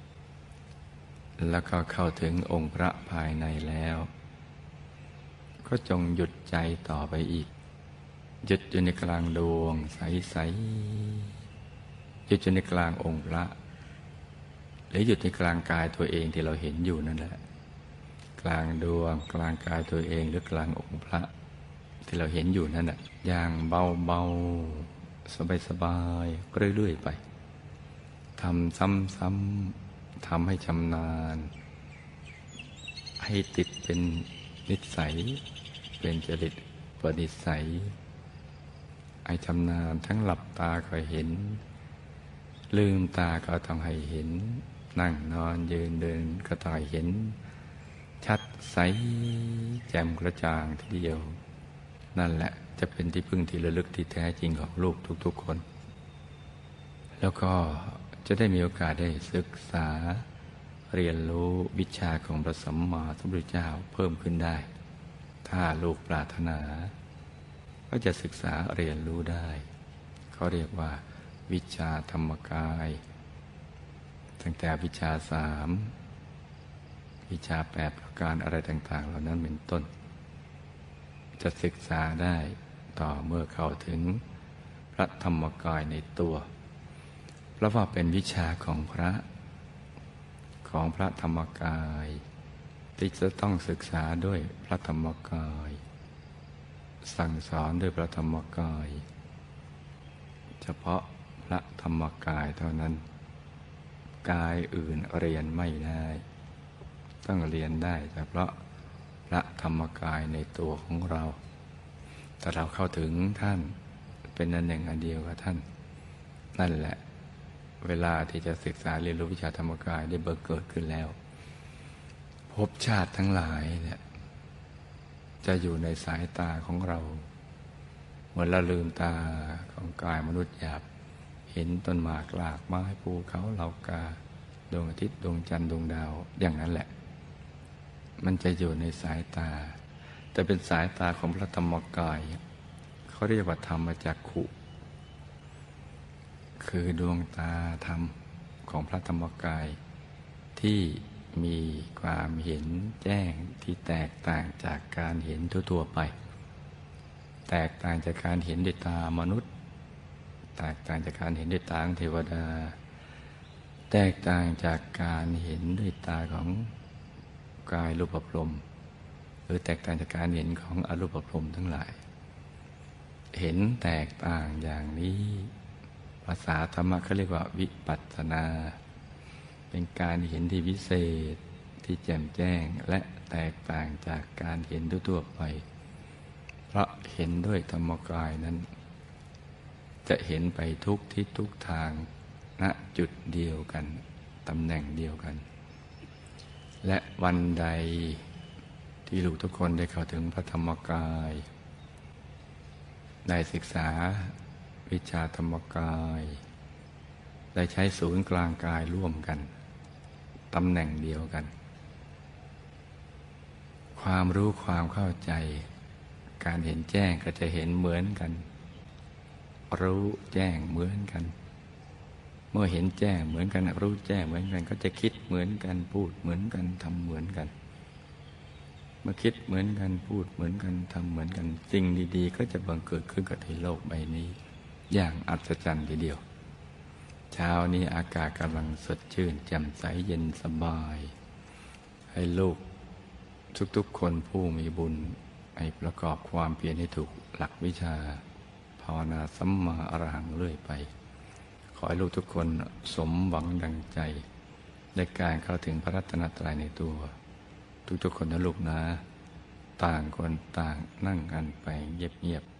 ก็เข้าถึงองค์พระภายในแล้วก็จงหยุดใจต่อไปอีกหยุดอยู่ในกลางดวงใสๆหยุดอยู่ในกลางองค์พระหรือหยุดในกลางกายตัวเองที่เราเห็นอยู่นั่นแหละกลางดวงกลางกายตัวเองหรือกลางองค์พระที่เราเห็นอยู่นั่นแหละอย่างเบาๆสบายๆเรื่อยๆไปทำซ้ำๆทำให้ชำนาญให้ติดเป็นนิสัยเป็นจริตปณิสัยให้ชำนาญทั้งหลับตาก็เห็นลืมตาก็ต้องให้เห็นนั่งนอนยืนเดินก็ต้องให้เห็นชัดใสแจ่มกระจ่างทีเดียวนั่นแหละจะเป็นที่พึ่งที่ระลึกที่แท้จริงของลูกทุกๆคนแล้วก็จะได้มีโอกาสได้ศึกษาเรียนรู้วิชาของพระสัมมาสัมพุทธเจ้าเพิ่มขึ้นได้ถ้าลูกปรารถนาก็จะศึกษาเรียนรู้ได้เขาเรียกว่าวิชาธรรมกายตั้งแต่วิชา3วิชา8ประการอะไรต่างๆเหล่านั้นเป็นต้นจะศึกษาได้ต่อเมื่อเข้าถึงพระธรรมกายในตัวเพราะว่าเป็นวิชาของพระธรรมกายที่จะต้องศึกษาด้วยพระธรรมกายสั่งสอนด้วยพระธรรมกายเฉพาะพระธรรมกายเท่านั้นกายอื่นเรียนไม่ได้ต้องเรียนได้เฉพาะพระธรรมกายในตัวของเราถ้าเราเข้าถึงท่านเป็นอันหนึ่งอันเดียวกับท่านนั่นแหละเวลาที่จะศึกษาเรียนรู้วิชาธรรมกายได้บังเกิดขึ้นแล้วภพชาติทั้งหลายเนี่ยจะอยู่ในสายตาของเราเหมือนเราลืมตาของกายมนุษย์หยาบเห็นต้นหมากรากไม้ภูเขาเหล่ากาดวงอาทิตย์ดวงจันทร์ดวงดาวอย่างนั้นแหละมันจะอยู่ในสายตาแต่เป็นสายตาของพระธรรมกายเขาเรียกว่าธรรมจักขุคือดวงตาธรรมของพระธรรมกายที่มีความเห็นแจ้งที่แตกต่างจากการเห็นทั่วๆไปแตกต่างจากการเห็นด้วยตามนุษย์แตกต่างจากการเห็นด้วยตาของเทวดาแตกต่างจากการเห็นด้วยตาของกายรูปพรหมหรือแตกต่างจากการเห็นของอรูปพรหมทั้งหลายเห็นแตกต่างอย่างนี้ภาษาธรรมะเขาเรียกว่าวิปัสสนาเป็นการเห็นที่วิเศษที่แจ่มแจ้งและแตกต่างจากการเห็นทั่วๆไปเพราะเห็นด้วยธรรมกายนั้นจะเห็นไปทุกทิศทุกทางณจุดเดียวกันตำแหน่งเดียวกันและวันใดที่ลูกทุกคนได้เข้าถึงพระธรรมกายได้ศึกษาวิชาธรรมกายได้ใช้ศูนย์กลางกายร่วมกันตำแหน่งเดียวกันความรู้ความเข้าใจการเห็นแจ้งก็จะเห็นเหมือนกันรู้แจ้งเหมือนกันเมื่อเห็นแจ้งเหมือนกันรู้แจ้งเหมือนกันก็จะคิดเหมือนกันพูดเหมือนกันทำเหมือนกันเมื่อคิดเหมือนกันพูดเหมือนกันทำเหมือนกันสิ่งดีๆก็จะบังเกิดขึ้นกับในโลกใบนี้อย่างอัศจรรย์ทีเดียวเช้านี้อากาศกำลังสดชื่นแจ่มใสเย็นสบายให้ลูกทุกๆคนผู้มีบุญให้ประกอบความเพียรให้ถูกหลักวิชาภาวนาสัมมาอรหังเรื่อยไปขอให้ลูกทุกคนสมหวังดังใจในการเข้าถึงพระรัตนตรัยในตัวทุกๆคนนะลูกนะต่างคนต่างนั่งกันไปเงียบๆ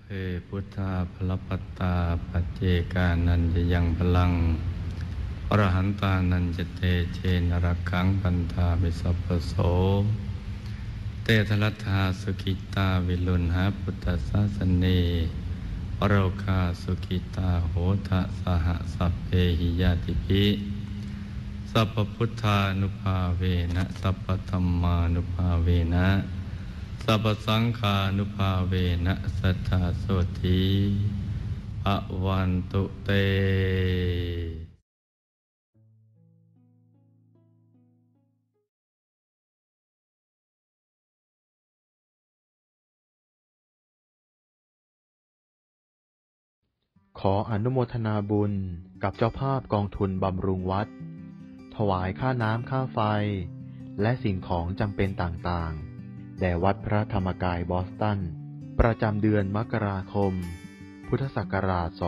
พุทธาพลปัตตาปัจเจกานันจะยังพลังอรหันตานันจะเตเจนรักขังปันธามิสัพพโสเตทลัทธาสุขิตาวิลุณหาพุทธศาสเนปโรคาสุขิตาโหทะสหสัพเพหิยาติภิสัพพพุทธานุภาเวนะสัพพธัมมานุภาเวนะสัพพสังฆานุภาเวนะสัทธาโสติภวันตุเตขออนุโมทนาบุญกับเจ้าภาพกองทุนบำรุงวัดถวายค่าน้ำค่าไฟและสิ่งของจำเป็นต่างๆแด่วัดพระธรรมกายบอสตันประจำเดือนมกราคมพุทธศักราช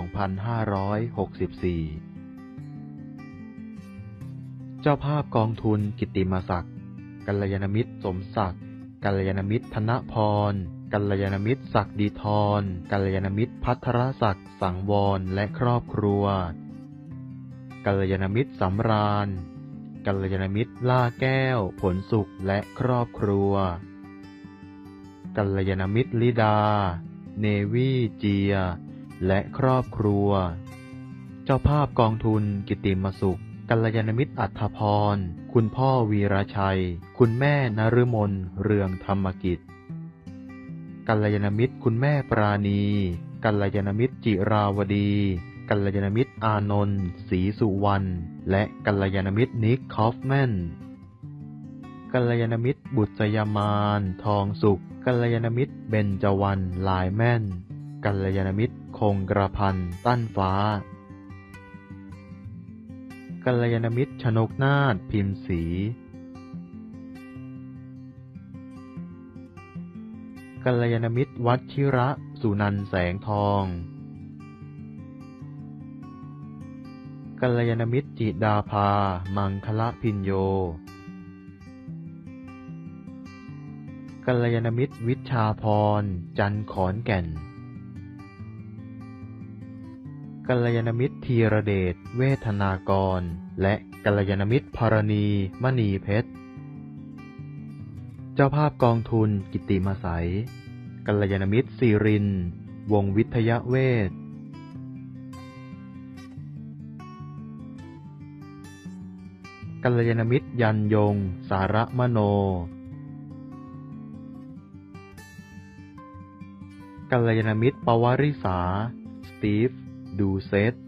2564 เจ้าภาพกองทุนกิตติมศักดิ์กัลยาณมิตรสมศักดิ์กัลยาณมิตรธนพรกัลยาณมิตรศักดิธรกัลยาณมิตรภัทรศักดิ์สังวรและครอบครัวกัลยาณมิตรสำราญกัลยาณมิตรล่าแก้วผลสุขและครอบครัวกัลยาณมิตรลิดาเนวี่เจียและครอบครัวเจ้าภาพกองทุนกิตติมสุขกัลยาณมิตรอัฏฐพรคุณพ่อวีรชัยคุณแม่นฤมลเรืองธรรมกิจกัลยาณมิตรคุณแม่ปราณีกัลยาณมิตรจิราวดีกัลยาณมิตรอานนท์ศรีสุวรรณและกัลยาณมิตรนิกคอฟแมนกัลยาณมิตรบุษยมานทองสุขกัลยาณมิตรเบญจวรรณลายแม่นกัลยาณมิตรคงกระพันตั้นฟ้ากัลยาณมิตรชนกนาถพิมพ์ศรีกัลยาณมิตรวัชิระสุนันท์แสงทองกัลยาณมิตรจิดาภามังคละพิญโยกัลยาณมิตรวิชาพรจันขอนแก่นกัลยาณมิตรธีรเดชเวทนากรและกัลยาณมิตรภรณีมณีเพชรเจ้าภาพกองทุนกิตติมศัยกัลยาณมิตรศิรินทร์วงศ์วิทยเวชกัลยาณมิตรยันยงสารมโนกัลยาณมิตรปวริษาสตีฟดูเซต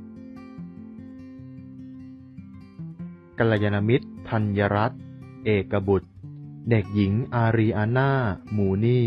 กัลยาณมิตรธัญรัตน์เอกบุตรเด็กหญิงอารีอาน่ามูนี่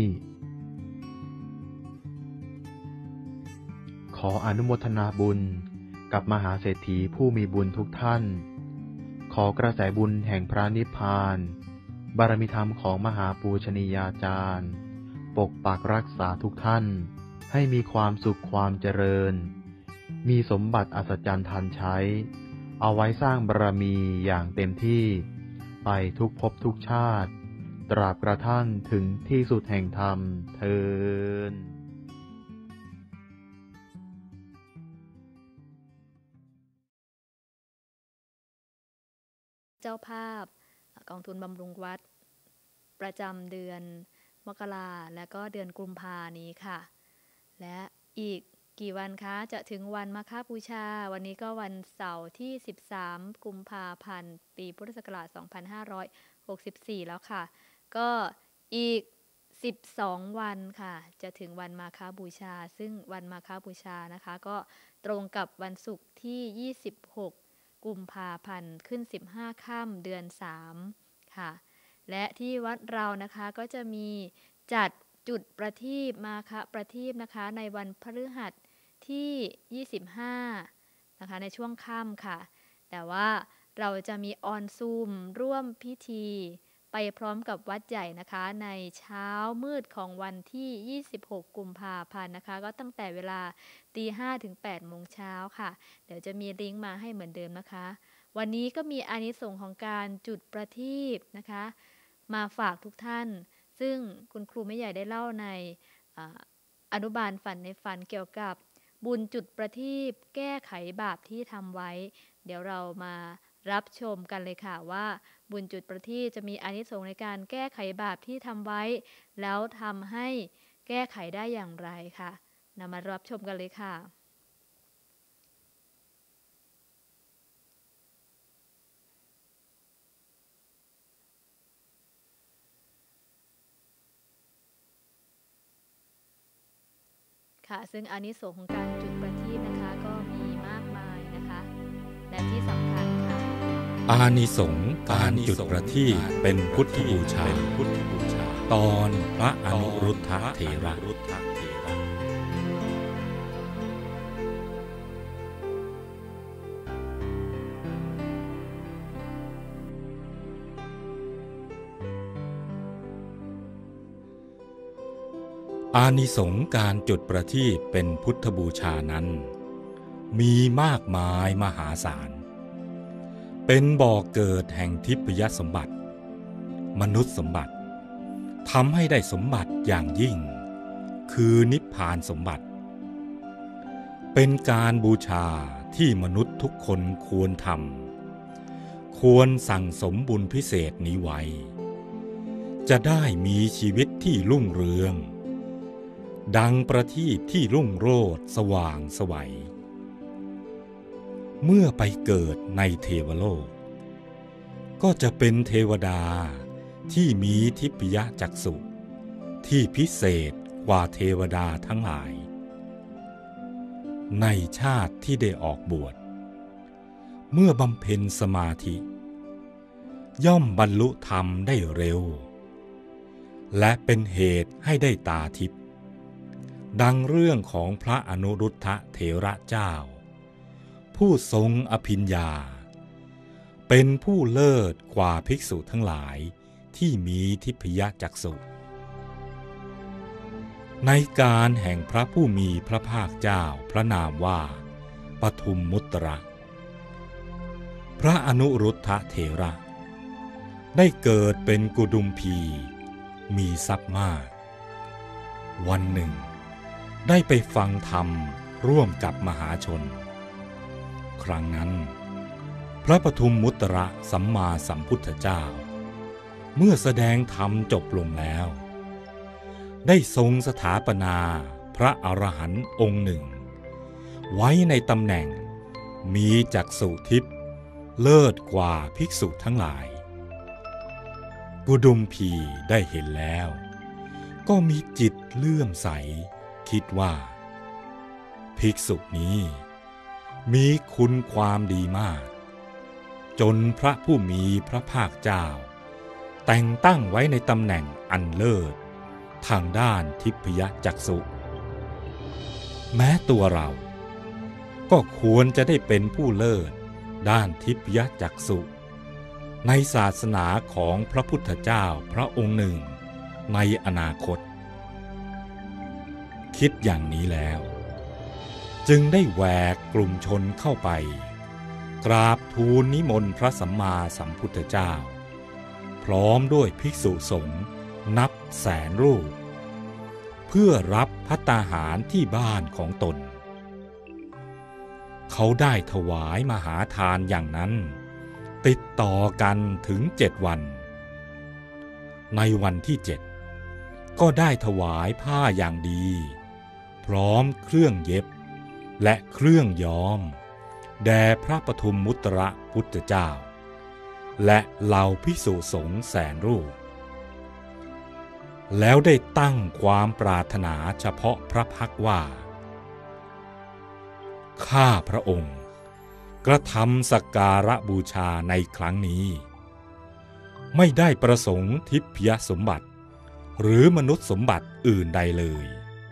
ขออนุโมทนาบุญกับมหาเศรษฐีผู้มีบุญทุกท่านขอกระแสบุญแห่งพระนิพพานบารมีธรรมของมหาปูชนียาจารย์ปกปักรักษาทุกท่านให้มีความสุขความเจริญมีสมบัติอัศจรรย์ทันใช้เอาไว้สร้างบารมีอย่างเต็มที่ไปทุกภพทุกชาติตราบกระทั่งถึงที่สุดแห่งธรรมเทอญเจ้าภาพกองทุนบำรุงวัดประจำเดือนมกราและก็เดือนกุมภานี้ค่ะและอีกกี่วันคะจะถึงวันมาฆบูชาวันนี้ก็วันเสาร์ที่13กุมภาพันธ์ปีพุทธศักราช2564แล้วค่ะก็อีก12วันค่ะจะถึงวันมาฆบูชาซึ่งวันมาฆบูชานะคะก็ตรงกับวันศุกร์ที่26กุมภาพันธ์ขึ้น15ค่ำเดือน3ค่ะและที่วัดเรานะคะก็จะมีจัดจุดประทีปมาฆประทีปนะคะในวันพฤหัสที่25นะคะในช่วงค่ำค่ะแต่ว่าเราจะมีออนซูมร่วมพิธีไปพร้อมกับวัดใหญ่นะคะในเช้ามืดของวันที่26กุมภาพันธ์นะคะก็ตั้งแต่เวลา 5:00 ถึง 8:00 น.ค่ะเดี๋ยวจะมีลิงก์มาให้เหมือนเดิมนะคะวันนี้ก็มีอานิสงส์ของการจุดประทีปนะคะมาฝากทุกท่านซึ่งคุณครูแม่ใหญ่ได้เล่าในอนุบาลฝันในฝันเกี่ยวกับบุญจุดประทีปแก้ไขบาปที่ทำไว้เดี๋ยวเรามารับชมกันเลยค่ะว่าบุญจุดประทีปจะมีอานิสงส์ในการแก้ไขบาปที่ทำไว้แล้วทำให้แก้ไขได้อย่างไรค่ะนำมารับชมกันเลยค่ะซึ่งอานิสงส์ของการจุดประทีปนะคะก็มีมากมายนะคะและที่สำคัญค่ะอานิสงส์การจุดประทีปเป็นพุทธบูชาตอนพระอนุรุทธเถระอานิสงส์การจุดประทีปเป็นพุทธบูชานั้นมีมากมายมหาศาลเป็นบ่อเกิดแห่งทิพยสมบัติมนุษย์สมบัติทำให้ได้สมบัติอย่างยิ่งคือนิพพานสมบัติเป็นการบูชาที่มนุษย์ทุกคนควรทำควรสั่งสมบุญพิเศษนี้ไว้จะได้มีชีวิตที่รุ่งเรืองดังประทีปที่รุ่งโรจน์สว่างไสวเมื่อไปเกิดในเทวโลกก็จะเป็นเทวดาที่มีทิพยจักษุที่พิเศษกว่าเทวดาทั้งหลายในชาติที่ได้ออกบวชเมื่อบำเพ็ญสมาธิย่อมบรรลุธรรมได้เร็วและเป็นเหตุให้ได้ตาทิพย์ดังเรื่องของพระอนุรุทธเถระเจ้าผู้ทรงอภิญญาเป็นผู้เลิศกว่าภิกษุทั้งหลายที่มีทิพยจักษุในการแห่งพระผู้มีพระภาคเจ้าพระนามว่าปทุมมุตระพระอนุรุทธเถระได้เกิดเป็นกุดุมพีมีทรัพย์มากวันหนึ่งได้ไปฟังธรรมร่วมกับมหาชนครั้งนั้นพระปทุมมุตระสัมมาสัมพุทธเจ้าเมื่อแสดงธรรมจบลงแล้วได้ทรงสถาปนาพระอรหันต์องค์หนึ่งไว้ในตำแหน่งมีจักษุทิพย์เลิศกว่าภิกษุทั้งหลายกุดุมพีได้เห็นแล้วก็มีจิตเลื่อมใสคิดว่าภิกษุนี้มีคุณความดีมากจนพระผู้มีพระภาคเจ้าแต่งตั้งไว้ในตำแหน่งอันเลิศทางด้านทิพยจักษุแม้ตัวเราก็ควรจะได้เป็นผู้เลิศด้านทิพยจักษุในศาสนาของพระพุทธเจ้าพระองค์หนึ่งในอนาคตคิดอย่างนี้แล้วจึงได้แหวกกลุ่มชนเข้าไปกราบทูลนิมนต์พระสัมมาสัมพุทธเจ้าพร้อมด้วยภิกษุสงฆ์นับแสนรูปเพื่อรับภัตตาหารที่บ้านของตนเขาได้ถวายมหาทานอย่างนั้นติดต่อกันถึง7 วันในวันที่7ก็ได้ถวายผ้าอย่างดีพร้อมเครื่องเย็บและเครื่องย้อมแด่พระปทุมมุตระพุทธเจ้าและเหล่าภิกษุสงฆ์แสนรูปแล้วได้ตั้งความปรารถนาเฉพาะพระพักว่าข้าพระองค์กระทำสักการะบูชาในครั้งนี้ไม่ได้ประสงค์ทิพยสมบัติหรือมนุษย์สมบัติอื่นใดเลย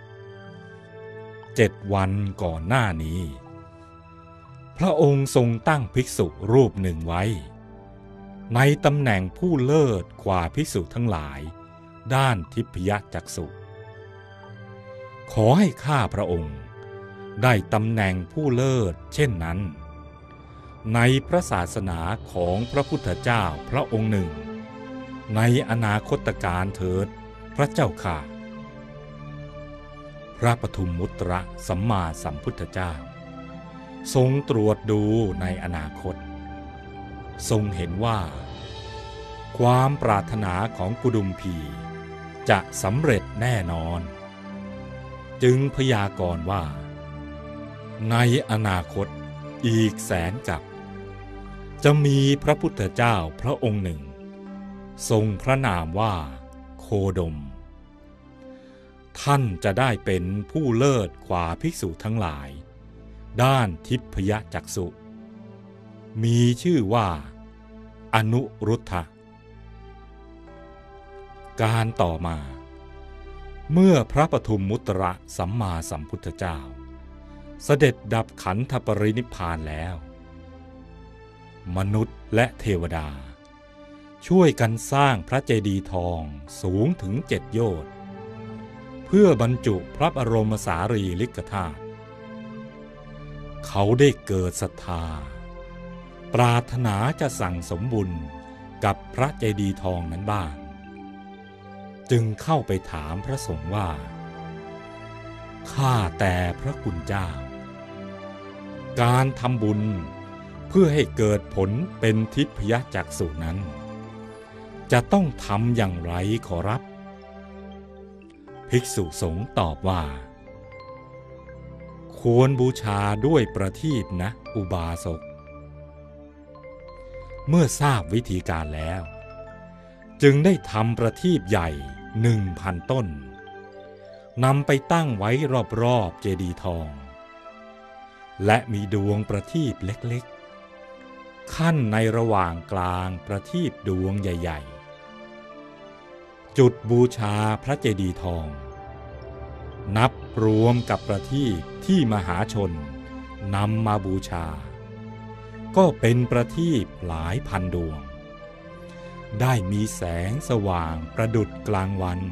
7 วันก่อนหน้านี้พระองค์ทรงตั้งภิกษุรูปหนึ่งไว้ในตำแหน่งผู้เลิศกว่าภิกษุทั้งหลายด้านทิพยจักษุขอให้ข้าพระองค์ได้ตำแหน่งผู้เลิศเช่นนั้นในพระศาสนาของพระพุทธเจ้าพระองค์หนึ่งในอนาคตการเถิดพระเจ้าข้าพพระปทุมมุตระสัมมาสัมพุทธเจ้าทรงตรวจดูในอนาคตทรงเห็นว่าความปรารถนาของกุดุมพีจะสำเร็จแน่นอนจึงพยากรณ์ว่าในอนาคตอีกแสนกับจะมีพระพุทธเจ้าพระองค์หนึ่งทรงพระนามว่าโคดมท่านจะได้เป็นผู้เลิศกว่าภิกษุทั้งหลายด้านทิพยจักษุมีชื่อว่าอนุรุทธะการต่อมาเมื่อพระปทุมมุตระสัมมาสัมพุทธเจ้าเสด็จดับขันธปรินิพพานแล้วมนุษย์และเทวดาช่วยกันสร้างพระเจดีย์ทองสูงถึง7 โยชน์เพื่อบรรจุพระบรมสารีริกธาตุเขาได้เกิดศรัทธาปรารถนาจะสั่งสมบุญกับพระเจดีย์ทองนั้นบ้างจึงเข้าไปถามพระสงฆ์ว่าข้าแต่พระคุณเจ้าการทำบุญเพื่อให้เกิดผลเป็นทิพยจักษุนั้นจะต้องทำอย่างไรขอรับภิกษุสงฆ์ตอบว่าควรบูชาด้วยประทีปนะอุบาสกเมื่อทราบวิธีการแล้วจึงได้ทำประทีปใหญ่ 1,000 ต้นนำไปตั้งไว้รอบๆเจดีย์ทองและมีดวงประทีปเล็กๆขั้นในระหว่างกลางประทีปดวงใหญ่ๆจุดบูชาพระเจดีย์ทองนับรวมกับประทีปที่มหาชนนำมาบูชาก็เป็นประทีปหลายพันดวงได้มีแสงสว่างประดุจกลางวัน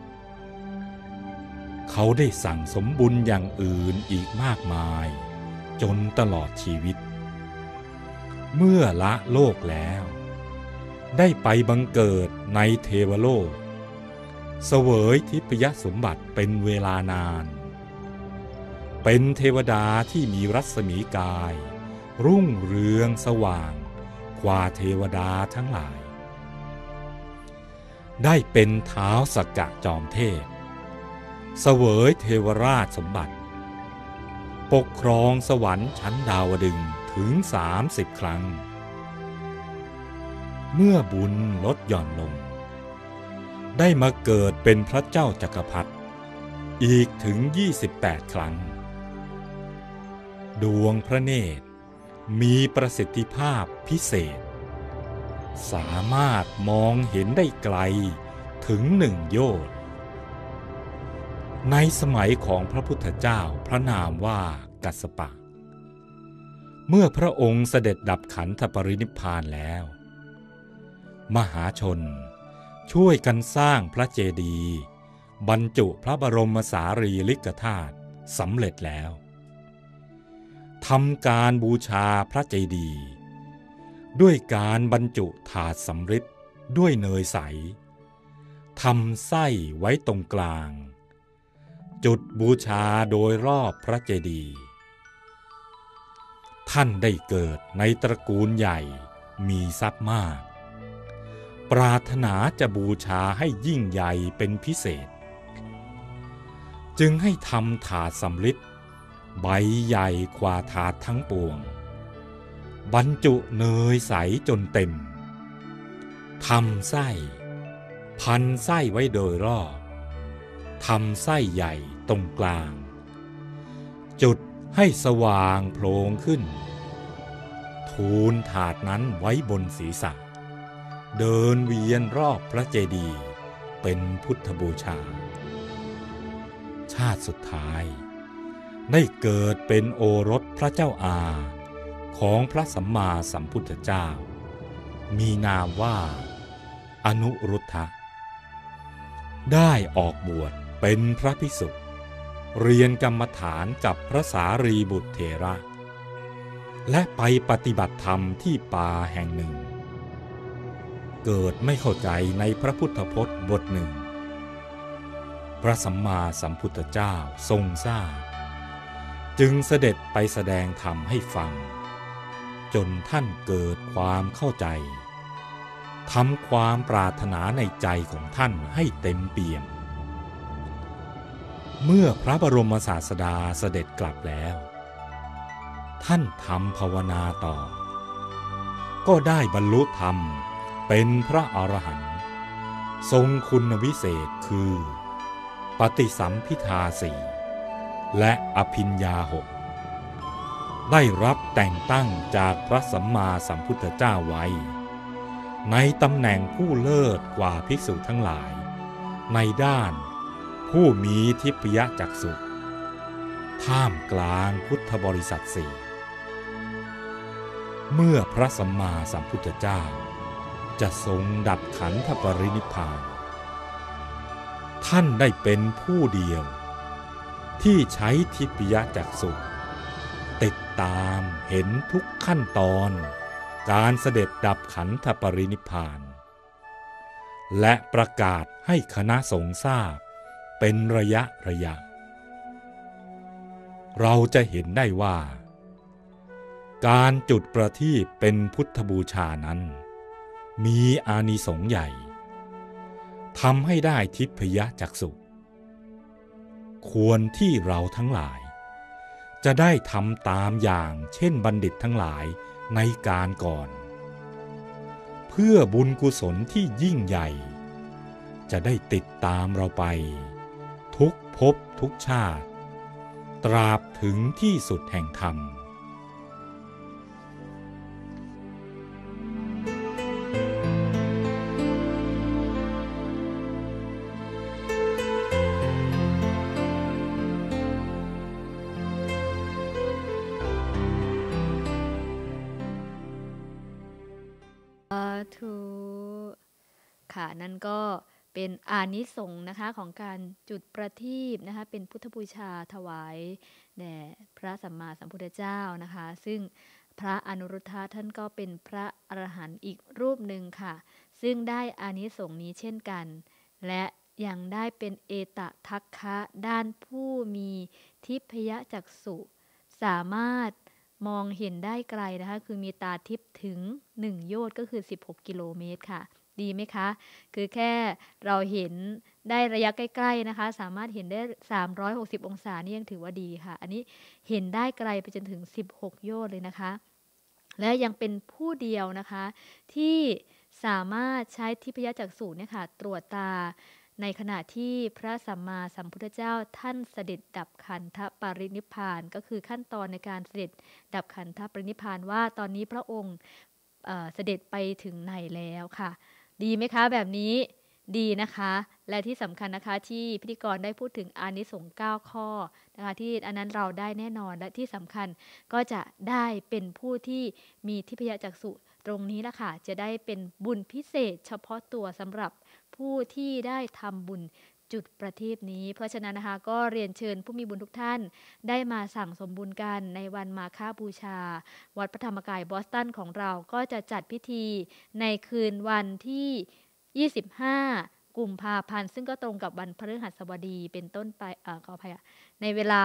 เขาได้สั่งสมบุญอย่างอื่นอีกมากมายจนตลอดชีวิตเมื่อละโลกแล้วได้ไปบังเกิดในเทวโลกเสวยทิพยสมบัติเป็นเวลานานเป็นเทวดาที่มีรัศมีกายรุ่งเรืองสว่างกว่าเทวดาทั้งหลายได้เป็นท้าวสักกะจอมเทพเสวยเทวราชสมบัติปกครองสวรรค์ชั้นดาวดึงส์ถึง30 ครั้งเมื่อบุญลดหย่อนลงได้มาเกิดเป็นพระเจ้าจักรพรรดิอีกถึง28 ครั้งดวงพระเนตรมีประสิทธิภาพพิเศษสามารถมองเห็นได้ไกลถึง1 โยชน์ในสมัยของพระพุทธเจ้าพระนามว่ากัสสปะเมื่อพระองค์เสด็จดับขันธปรินิพพานแล้วมหาชนช่วยกันสร้างพระเจดีย์บรรจุพระบรมสารีริกธาตุสำเร็จแล้วทำการบูชาพระเจดีย์ด้วยการบรรจุถาดสำริดด้วยเนยใสทำไส้ไว้ตรงกลางจุดบูชาโดยรอบพระเจดีย์ท่านได้เกิดในตระกูลใหญ่มีทรัพย์มากปรารถนาจะบูชาให้ยิ่งใหญ่เป็นพิเศษจึงให้ทำถาดสำริดใบใหญ่กว่าถาดทั้งปวงบรรจุเนยใสจนเต็มทำไส้พันไส้ไว้โดยรอบทำไส้ใหญ่ตรงกลางจุดให้สว่างโพลงขึ้นทูลถาดนั้นไว้บนศีรษะเดินเวียนรอบพระเจดีย์เป็นพุทธบูชาชาติสุดท้ายได้เกิดเป็นโอรสพระเจ้าอาของพระสัมมาสัมพุทธเจ้ามีนามว่าอนุรุทธะได้ออกบวชเป็นพระภิกษุเรียนกรรมฐานกับพระสารีบุตรเถระและไปปฏิบัติธรรมที่ป่าแห่งหนึ่งเกิดไม่เข้าใจในพระพุทธพจน์บทหนึ่งพระสัมมาสัมพุทธเจ้าทรงทราบจึงเสด็จไปแสดงธรรมให้ฟังจนท่านเกิดความเข้าใจทำความปรารถนาในใจของท่านให้เต็มเปี่ยมเมื่อพระบรมศาสดาเสด็จกลับแล้วท่านทำภาวนาต่อก็ได้บรรลุธรรมเป็นพระอรหันต์ทรงคุณวิเศษคือปฏิสัมภิทาสี่และอภิญญาหกได้รับแต่งตั้งจากพระสัมมาสัมพุทธเจ้าไว้ในตำแหน่งผู้เลิศกว่าภิกษุทั้งหลายในด้านผู้มีทิพยจักษุท่ามกลางพุทธบริษัทสี่เมื่อพระสัมมาสัมพุทธเจ้าจะทรงดับขันธปรินิพพานท่านได้เป็นผู้เดียวที่ใช้ทิพยจักษุติดตามเห็นทุกขั้นตอนการเสด็จดับขันธปรินิพพานและประกาศให้คณะสงฆ์ทราบเป็นระยะเราจะเห็นได้ว่าการจุดประทีปเป็นพุทธบูชานั้นมีอานิสงส์ใหญ่ทำให้ได้ทิพยจักษุควรที่เราทั้งหลายจะได้ทำตามอย่างเช่นบัณฑิตทั้งหลายในการก่อนเพื่อบุญกุศลที่ยิ่งใหญ่จะได้ติดตามเราไปทุกภพทุกชาติตราบถึงที่สุดแห่งธรรมค่ะนั่นก็เป็นอานิสงส์นะคะของการจุดประทีปนะคะเป็นพุทธบูชาถวายแด่พระสัมมาสัมพุทธเจ้านะคะซึ่งพระอนุรุทธะท่านก็เป็นพระอรหันต์อีกรูปหนึ่งค่ะซึ่งได้อานิสงส์นี้เช่นกันและยังได้เป็นเอตทัคคะด้านผู้มีทิพยจักษุสามารถมองเห็นได้ไกลนะคะคือมีตาทิพย์ถึง1โยชน์ก็คือ16กิโลเมตรค่ะดีไหมคะคือแค่เราเห็นได้ระยะใกล้ๆนะคะสามารถเห็นได้360องศานี่ยังถือว่าดีค่ะอันนี้เห็นได้ไกลไปจนถึง16โยชน์เลยนะคะและยังเป็นผู้เดียวนะคะที่สามารถใช้ทิพยจักษุเนี่ยค่ะตรวจตาในขณะที่พระสัมมาสัมพุทธเจ้าท่านเสด็จดับขันธปรินิพพานก็คือขั้นตอนในการเสด็จดับขันธปรินิพพานว่าตอนนี้พระองค์เสด็จไปถึงไหนแล้วค่ะดีไหมคะแบบนี้ดีนะคะและที่สำคัญนะคะที่พิธีกรได้พูดถึงอานิสงส์9ข้อนะคะที่อันนั้นเราได้แน่นอนและที่สำคัญก็จะได้เป็นผู้ที่มีทิพยจักษุตรงนี้ละค่ะจะได้เป็นบุญพิเศษเฉพาะตัวสำหรับผู้ที่ได้ทำบุญจุดประทีปนี้เพราะฉะนั้นนะคะก็เรียนเชิญผู้มีบุญทุกท่านได้มาสั่งสมบุญกันในวันมาฆบูชาวัดพระธรรมกายบอสตันของเราก็จะจัดพิธีในคืนวันที่25กุมภาพันธ์ซึ่งก็ตรงกับวันพฤหัสบดีเป็นต้นไปขออภัยในเวลา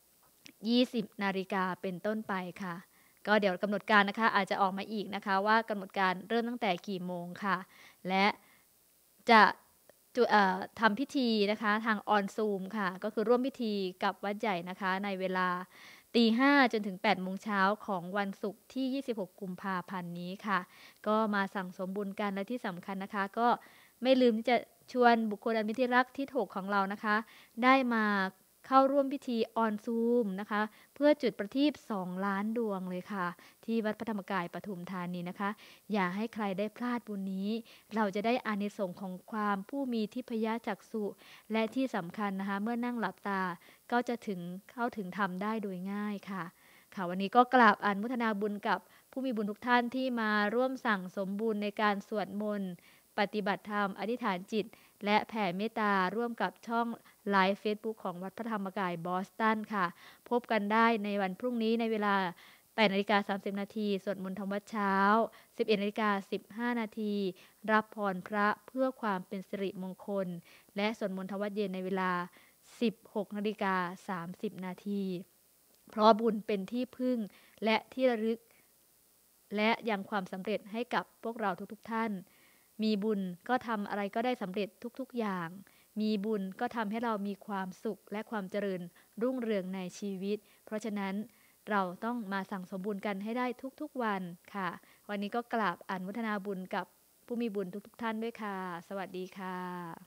20 นาฬิกาเป็นต้นไปค่ะก็เดี๋ยวกำหนดการนะคะอาจจะออกมาอีกนะคะว่ากำหนดการเริ่มตั้งแต่กี่โมงค่ะและจะทำพิธีนะคะทางออนซูมค่ะก็คือร่วมพิธีกับวัดใหญ่นะคะในเวลา 5:00 จนถึง 8:00 น.ของวันศุกร์ที่26กุมภาพันธ์นี้ค่ะก็มาสั่งสมบุญกันและที่สำคัญนะคะก็ไม่ลืมที่จะชวนบุคคลอันเป็นที่รักที่ถูกของเรานะคะได้มาเข้าร่วมพิธีออนซูมนะคะเพื่อจุดประทีป2 ล้านดวงเลยค่ะที่วัดพระธรรมกายปทุมธานีนะคะอย่าให้ใครได้พลาดบุญนี้เราจะได้อานิสงส์ของความผู้มีทิพยจักษุและที่สำคัญนะคะเมื่อนั่งหลับตาก็จะเข้าถึงธรรมได้โดยง่ายค่ะวันนี้ก็กราบอนุโมทนาบุญกับผู้มีบุญทุกท่านที่มาร่วมสั่งสมบุญในการสวดมนต์ปฏิบัติธรรมอธิษฐานจิตและแผ่เมตตาร่วมกับช่องไลฟ์เฟซบุ๊กของวัดพระธรรมกายบอสตันค่ะพบกันได้ในวันพรุ่งนี้ในเวลา 8:30 นาทีสวดมนต์ธรรมวัดเช้า 11:15 นาทีรับพรพระเพื่อความเป็นสิริมงคลและสวดมนต์ธรรมวัดเย็นในเวลา 16:30 นาทีเพราะบุญเป็นที่พึ่งและที่ระลึกและยังความสำเร็จให้กับพวกเราทุกๆท่านมีบุญก็ทำอะไรก็ได้สำเร็จทุกๆอย่างมีบุญก็ทำให้เรามีความสุขและความเจริญรุ่งเรืองในชีวิตเพราะฉะนั้นเราต้องมาสั่งสมบุญกันให้ได้ทุกๆวันค่ะวันนี้ก็กราบอนุโมทนาบุญกับผู้มีบุญทุกๆท่านด้วยค่ะสวัสดีค่ะ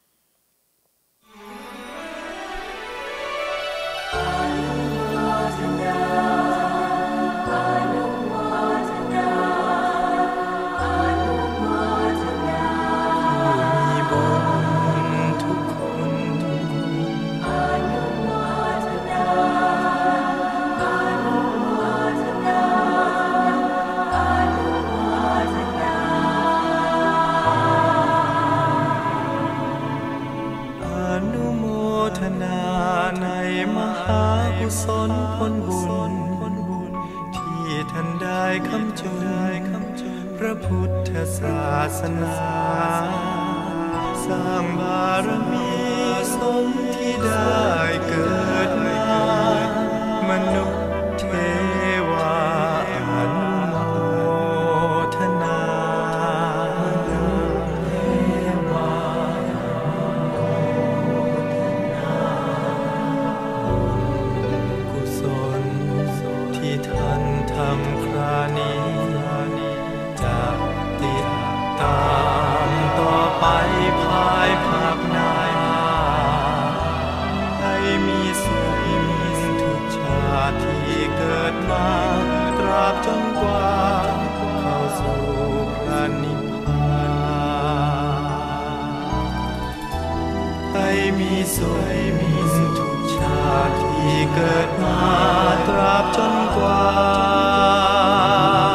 สนผลบุญที่ท่านได้คำจุนพระพุทธศาสนาสร้างบารมีสมที่ได้เกิดมามนุษย์เทวาอนุโมทนาทำครานี้จะติดตามต่อไปภายภาคหน้าให้มีสุขทุกชาติที่เกิดมาตราบจนกว่าเข้าสู่พระนิพพานให้มีสุขทุกชาติที่เกิดมาตราบจนกว่า